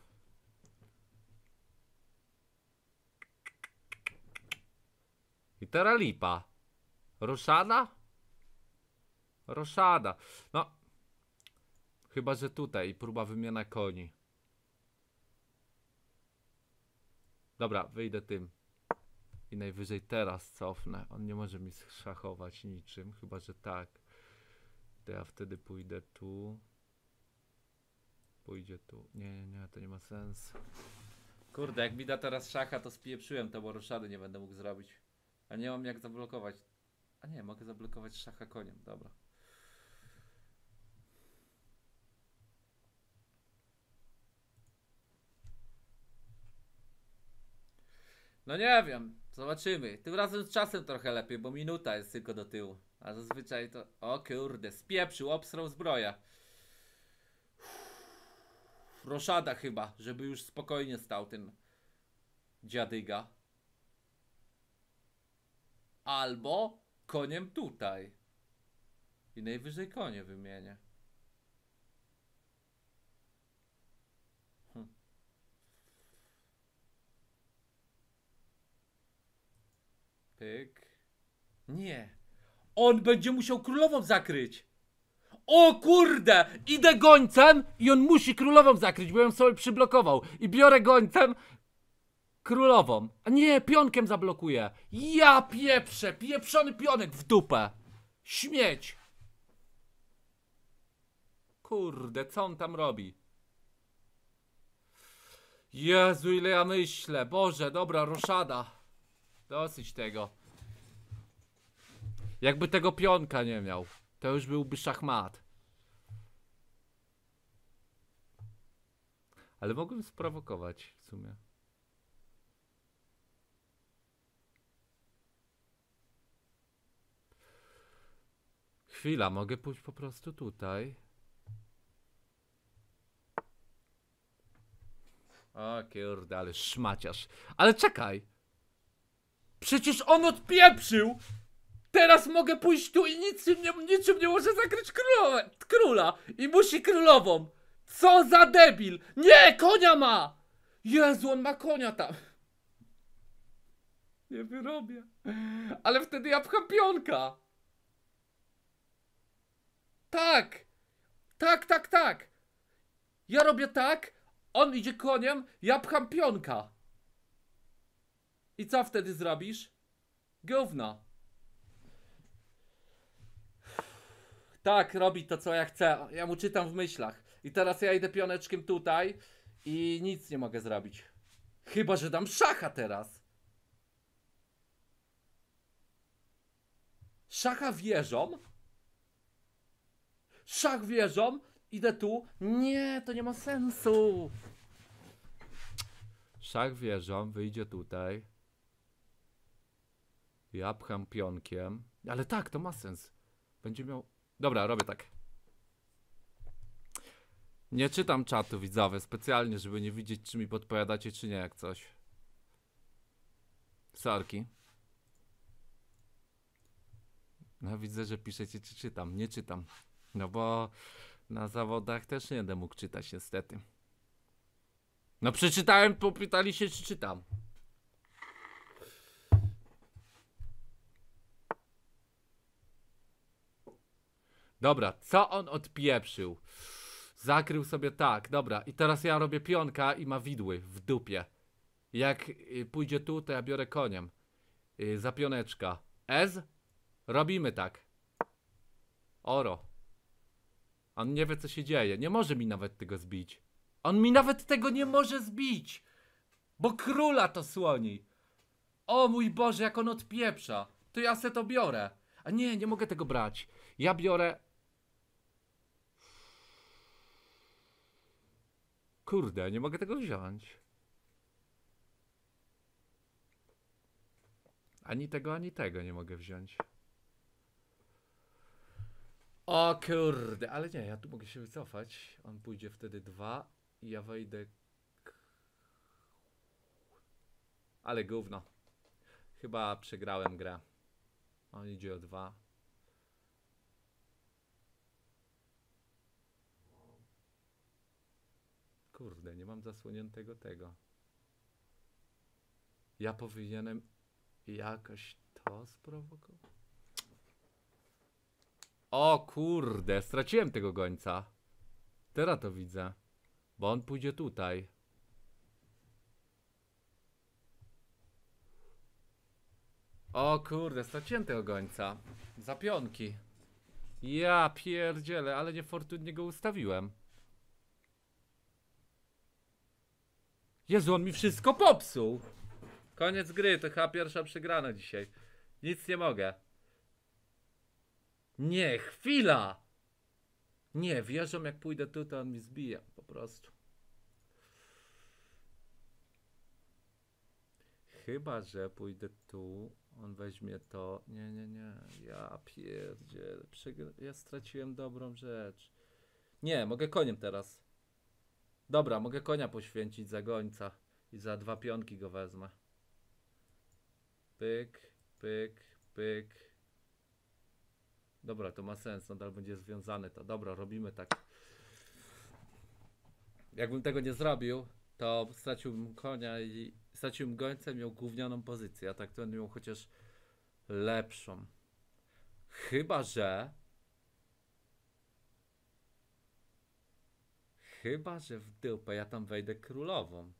S2: I teraz lipa. Roszada? Roszada. No. Chyba, że tutaj próba wymiana koni. Dobra, wyjdę tym. I najwyżej teraz cofnę. On nie może mi szachować niczym, chyba że tak. To ja wtedy pójdę tu. Pójdzie tu. Nie, to nie ma sensu. Kurde, jak mi da teraz szacha, to spieprzyłem to, bo roszady nie będę mógł zrobić. A nie mam jak zablokować. A nie, mogę zablokować szacha koniem, dobra. No nie wiem. Zobaczymy. Tym razem z czasem trochę lepiej, bo minuta jest tylko do tyłu. A zazwyczaj to... O kurde, spieprzył, obsrał zbroję. Roszada chyba, żeby już spokojnie stał ten dziadyga. Albo koniem tutaj. I najwyżej konie wymienię. Pyk. Nie. On będzie musiał królową zakryć. O kurde! Idę gońcem i on musi królową zakryć, bo ją sobie przyblokował. I biorę gońcem królową. A nie, pionkiem zablokuję. Ja pieprzę, pieprzony pionek w dupę. Śmieć. Kurde, co on tam robi? Jezu, ile ja myślę. Boże, dobra, roszada. Dosyć tego. Jakby tego pionka nie miał, to już byłby szachmat. Ale mogłem sprowokować w sumie. Chwila, mogę pójść po prostu tutaj. O kurde, ale szmaciarz. Ale czekaj. Przecież on odpieprzył. Teraz mogę pójść tu i niczym nie może zakryć króla. I musi królową. Co za debil. Nie, konia ma. Jezu, on ma konia tam. Nie wyrobię. Ale wtedy ja pcham pionka. Tak. Tak. Ja robię tak. On idzie koniem, ja pcham pionka. I co wtedy zrobisz? Gówno. Tak, robi to co ja chcę. Ja mu czytam w myślach. I teraz ja idę pioneczkiem tutaj i nic nie mogę zrobić. Chyba że dam szacha teraz. Szacha wieżą. Szach wieżą. Idę tu. Nie, to nie ma sensu. Szach wieżą, wyjdzie tutaj. Ja pcham pionkiem. Ale tak, to ma sens. Będzie miał... Dobra, robię tak. Nie czytam czatu, widzowie, specjalnie, żeby nie widzieć, czy mi podpowiadacie, czy nie, jak coś. Sorki. No widzę, że piszecie, czy czytam. Nie czytam. No bo na zawodach też nie będę mógł czytać, niestety. No przeczytałem, popytali się, czy czytam. Dobra, co on odpieprzył? Zakrył sobie tak, dobra. I teraz ja robię pionka i ma widły w dupie. Jak pójdzie tu, to ja biorę koniem. Za pioneczka. Ez? Robimy tak. Oro. On nie wie, co się dzieje. Nie może mi nawet tego zbić. On mi nawet tego nie może zbić. Bo króla to słoni. O mój Boże, jak on odpieprza. To ja se to biorę. A nie, nie mogę tego brać. Ja biorę... Kurde, nie mogę tego wziąć. Ani tego nie mogę wziąć. O kurde, ale nie, ja tu mogę się wycofać. On pójdzie wtedy 2 i ja wejdę... Ale gówno. Chyba przegrałem grę. On idzie o 2. Kurde, nie mam zasłoniętego tego. Ja powinienem jakoś to sprowokować. O kurde, straciłem tego gońca. Teraz to widzę. Bo on pójdzie tutaj. O kurde, straciłem tego gońca. Za pionki. Ja pierdzielę, ale niefortunnie go ustawiłem. Jezu, on mi wszystko popsuł. Koniec gry, to chyba pierwsza przegrana dzisiaj. Nic nie mogę. Nie, chwila! Nie, wierzą, jak pójdę tu, to on mi zbije, po prostu. Chyba, że pójdę tu, on weźmie to. Nie. Ja pierdzielę. Ja straciłem dobrą rzecz. Nie, mogę koniem teraz. Dobra, mogę konia poświęcić za gońca. I za 2 pionki go wezmę. Pyk, pyk, pyk. Dobra, to ma sens, nadal będzie związane to. Dobra, robimy tak. Jakbym tego nie zrobił, to straciłbym konia i straciłbym gońca i miał gównioną pozycję, a tak to będę miał chociaż lepszą. Chyba, że w dupę ja tam wejdę królową.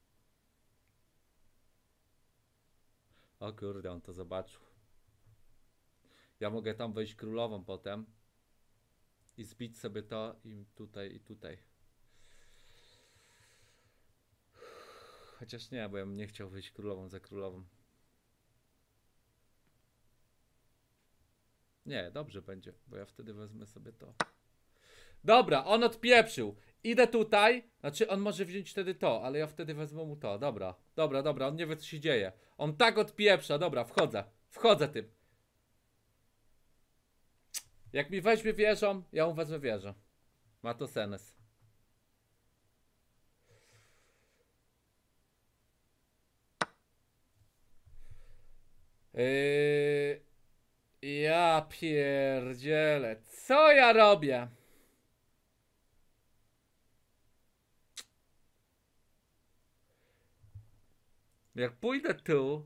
S2: O kurde, on to zobaczył. Ja mogę tam wejść królową potem i zbić sobie to i tutaj, i tutaj. Chociaż nie, bo ja bym nie chciał wyjść królową za królową. Nie, dobrze będzie, bo ja wtedy wezmę sobie to. Dobra, on odpieprzył. Idę tutaj, znaczy on może wziąć wtedy to, ale ja wtedy wezmę mu to. Dobra, on nie wie co się dzieje. On tak odpieprza, dobra, wchodzę tym. Jak mi weźmie wieżą, ja mu wezmę wieżę. Ma to sens. Ja pierdzielę. Co ja robię? Jak pójdę tu...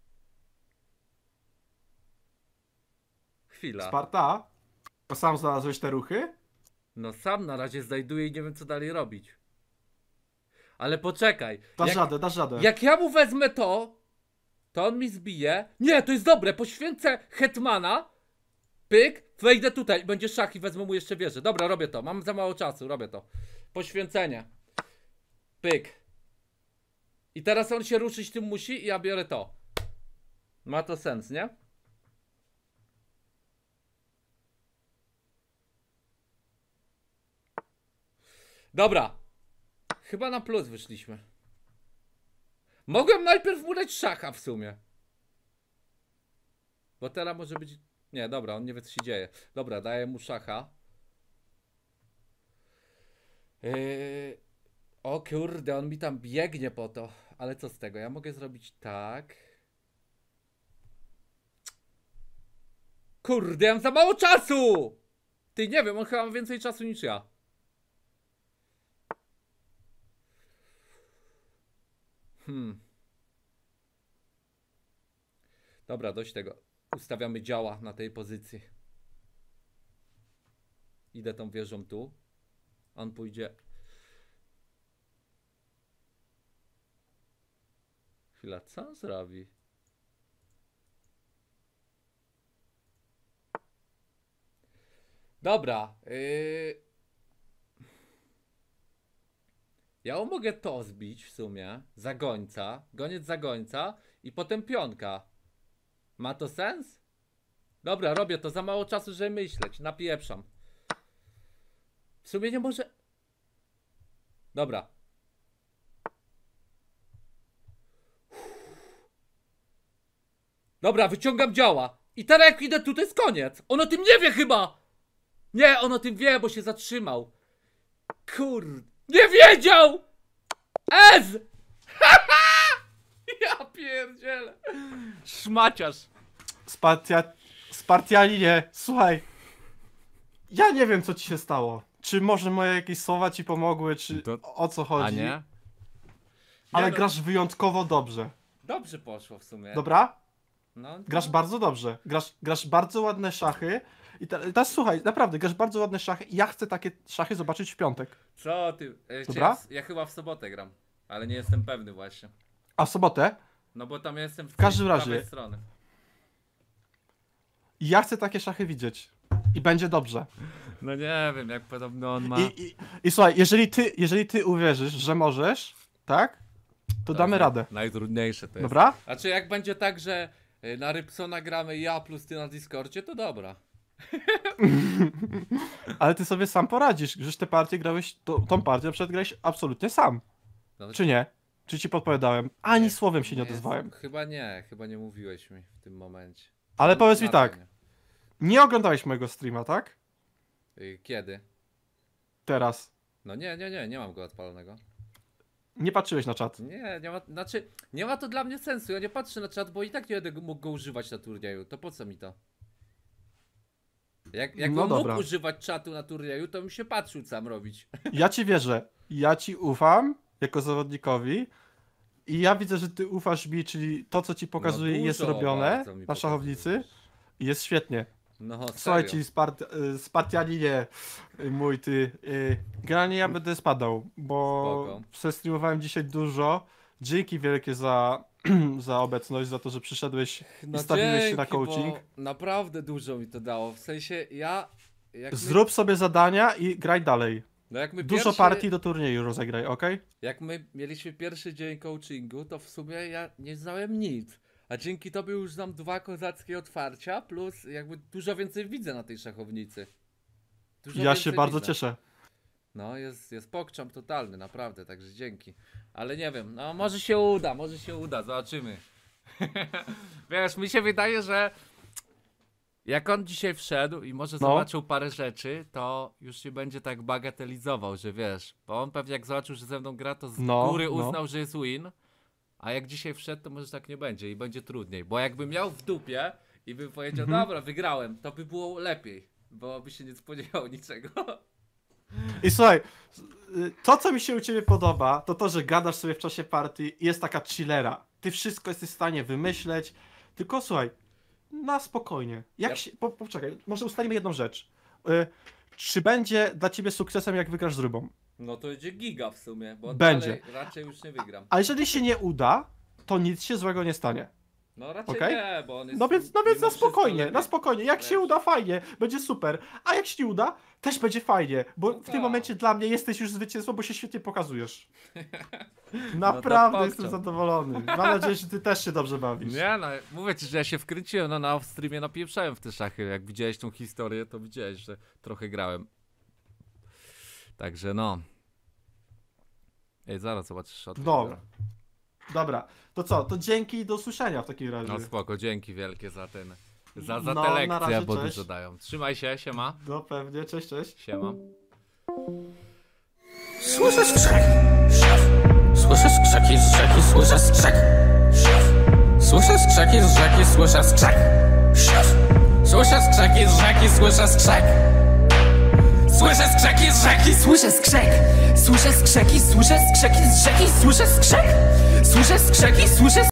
S2: Chwila.
S1: Sparta? A sam znalazłeś te ruchy?
S2: No sam na razie znajduję i nie wiem co dalej robić. Ale poczekaj.
S1: Dasz radę.
S2: Jak ja mu wezmę to on mi zbije. Nie, to jest dobre. Poświęcę hetmana. Pyk. Wejdę tutaj. Będzie szach i wezmę mu jeszcze wieżę. Dobra, robię to. Mam za mało czasu. Robię to. Poświęcenie. Pyk. I teraz on się ruszyć tym musi i ja biorę to. Ma to sens, nie? Dobra. Chyba na plus wyszliśmy. Mogłem najpierw mu dać szacha w sumie. Bo teraz może być... Nie, dobra, on nie wie co się dzieje. Dobra, daję mu szacha. O kurde, on mi tam biegnie po to. Ale co z tego? Ja mogę zrobić tak. Kurde, ja mam za mało czasu! Ty, nie wiem, on chyba ma więcej czasu niż ja. Dobra, dość tego. Ustawiamy działa na tej pozycji. Idę tą wieżą tu. On pójdzie. Chwila, co on zrobi? Dobra. Ja mogę to zbić w sumie. Za gońca. Goniec za gońca. I potem pionka. Ma to sens? Dobra, robię to. Za mało czasu, żeby myśleć. Napieprzam. W sumie nie może... Dobra. Dobra, wyciągam działa. I teraz jak idę tu, to jest koniec. On o tym nie wie chyba. Nie, on o tym wie, bo się zatrzymał. Kurde. Nie wiedział! Ez! Ja pierdzielę. Szmaciarz.
S1: Spartialinie, słuchaj. Ja nie wiem co ci się stało. Czy może moje jakieś słowa ci pomogły, czy o co chodzi?
S2: A nie?
S1: Ale
S2: Nie, no.
S1: grasz wyjątkowo dobrze.
S2: Dobrze poszło w sumie.
S1: Dobra?
S2: No,
S1: Grasz bardzo dobrze. Grasz bardzo ładne szachy. I teraz słuchaj, naprawdę, grasz bardzo ładne szachy i ja chcę takie szachy zobaczyć w piątek.
S2: Co ty?
S1: Dobra?
S2: Ja chyba w sobotę gram. Ale nie jestem pewny właśnie.
S1: A w sobotę?
S2: No bo tam jestem w
S1: każdym
S2: prawej
S1: razie.
S2: strony.
S1: I ja chcę takie szachy widzieć. I będzie dobrze.
S2: No nie wiem, jak podobno on ma...
S1: I słuchaj, jeżeli ty uwierzysz, że możesz, tak? To damy radę.
S2: Najtrudniejsze to jest.
S1: Dobra?
S2: A czy jak będzie tak, że na Rybsona gramy ja plus ty na Discordzie, to dobra.
S1: Ale ty sobie sam poradzisz, gdyż te partie grałeś, tą partię na przykład grałeś absolutnie sam.
S2: No,
S1: Czy nie? Czy ci podpowiadałem? Ani słowem się nie odezwałem.
S2: Chyba nie mówiłeś mi w tym momencie.
S1: Ale powiedz mi
S2: Na
S1: tak,
S2: pewno.
S1: nie oglądałeś mojego streama, tak?
S2: Kiedy?
S1: Teraz.
S2: No nie mam go odpalonego.
S1: Nie patrzyłeś na czat.
S2: Nie ma, znaczy, nie ma to dla mnie sensu, ja nie patrzę na czat, bo i tak nie będę mógł go używać na turnieju, to po co mi to? Jakbym
S1: No dobra.
S2: mógł używać czatu na turnieju, to bym się patrzył sam robić.
S1: Ja ci wierzę. Ja ci ufam jako zawodnikowi i ja widzę, że ty ufasz mi, czyli to, co ci pokazuję,
S2: No
S1: jest
S2: dużo
S1: robione
S2: bardzo mi
S1: na szachownicy
S2: pokazujesz.
S1: i jest świetnie.
S2: No serio.
S1: Słuchaj ci, Spartianinie, mój ty, generalnie ja będę spadał, bo
S2: Spoko.
S1: streamowałem dzisiaj dużo. Dzięki wielkie za, za obecność, za to, że przyszedłeś i stawiłeś się na
S2: dzięki,
S1: coaching.
S2: bo naprawdę dużo mi to dało, w sensie
S1: Zrób sobie zadania i graj dalej.
S2: no jak my
S1: Dużo partii do turnieju rozegraj, okej?
S2: Jak my mieliśmy pierwszy dzień coachingu, to w sumie ja nie znałem nic. A dzięki tobie już znam 2 kozackie otwarcia, plus jakby dużo więcej widzę na tej szachownicy. Dużo
S1: Ja się
S2: więcej
S1: bardzo
S2: widzę.
S1: cieszę.
S2: No jest pokczam totalny, naprawdę, także dzięki. Ale nie wiem, no może się uda, zobaczymy. Wiesz, mi się wydaje, że jak on dzisiaj wszedł i może
S1: No.
S2: zobaczył parę rzeczy, to już się będzie tak bagatelizował, że wiesz, bo on pewnie jak zobaczył, że ze mną gra, to z
S1: No,
S2: góry
S1: no.
S2: uznał, że jest win, a jak dzisiaj wszedł, to może tak nie będzie i będzie trudniej, bo jakby miał w dupie i by powiedział, dobra, wygrałem, to by było lepiej, bo by się nie spodziewał niczego.
S1: I słuchaj, to co mi się u ciebie podoba, to to, że gadasz sobie w czasie partii i jest taka chillera. Ty wszystko jesteś w stanie wymyśleć, tylko słuchaj, na spokojnie. Jak się, poczekaj, może ustalimy jedną rzecz. Czy będzie dla ciebie sukcesem, jak wygrasz z rybą?
S2: No to będzie giga w sumie, bo
S1: Będzie.
S2: dalej raczej już nie wygram.
S1: A jeżeli się nie uda, to nic się złego nie stanie.
S2: No raczej
S1: Okej?
S2: nie, bo on jest...
S1: No więc
S2: mimo
S1: na
S2: wszystko
S1: spokojnie,
S2: lepiej.
S1: na spokojnie. Jak się
S2: Wiesz.
S1: uda, fajnie, będzie super. A jak się nie uda, też będzie fajnie, bo
S2: No
S1: w tym
S2: tak.
S1: momencie dla mnie jesteś już zwycięzcą, bo się świetnie pokazujesz. Naprawdę
S2: to
S1: jestem
S2: pokczam.
S1: zadowolony. Mam nadzieję, że ty też się dobrze bawisz.
S2: Nie no, mówię ci, że ja się wkręciłem, no na streamie napieprzałem w te szachy. Jak widziałeś tą historię, to widziałeś, że trochę grałem. Także no. Ej, zaraz zobaczysz shot.
S1: Dobra. Dobra, to co? To dzięki i do usłyszenia w takim razie.
S2: No spoko, dzięki wielkie za ten. Za
S1: No,
S2: te
S1: na
S2: lekcje,
S1: razie,
S2: bo
S1: cześć.
S2: dużo dają. Trzymaj się, siema.
S1: No pewnie, cześć, cześć.
S2: Siema.
S4: Słyszę skrzek. Słyszę skrzeki z rzeki, słyszę skrzek. Słyszę skrzeki z rzeki, słyszę skrzek. Słyszę skrzeki z rzeki, słyszę skrzek. Słyszę skrzeki z rzeki, słyszę skrzek. Słyszę skrzeki, słyszę skrzeki z rzeki, słyszę skrzek. Słyszę skrzeki, słyszę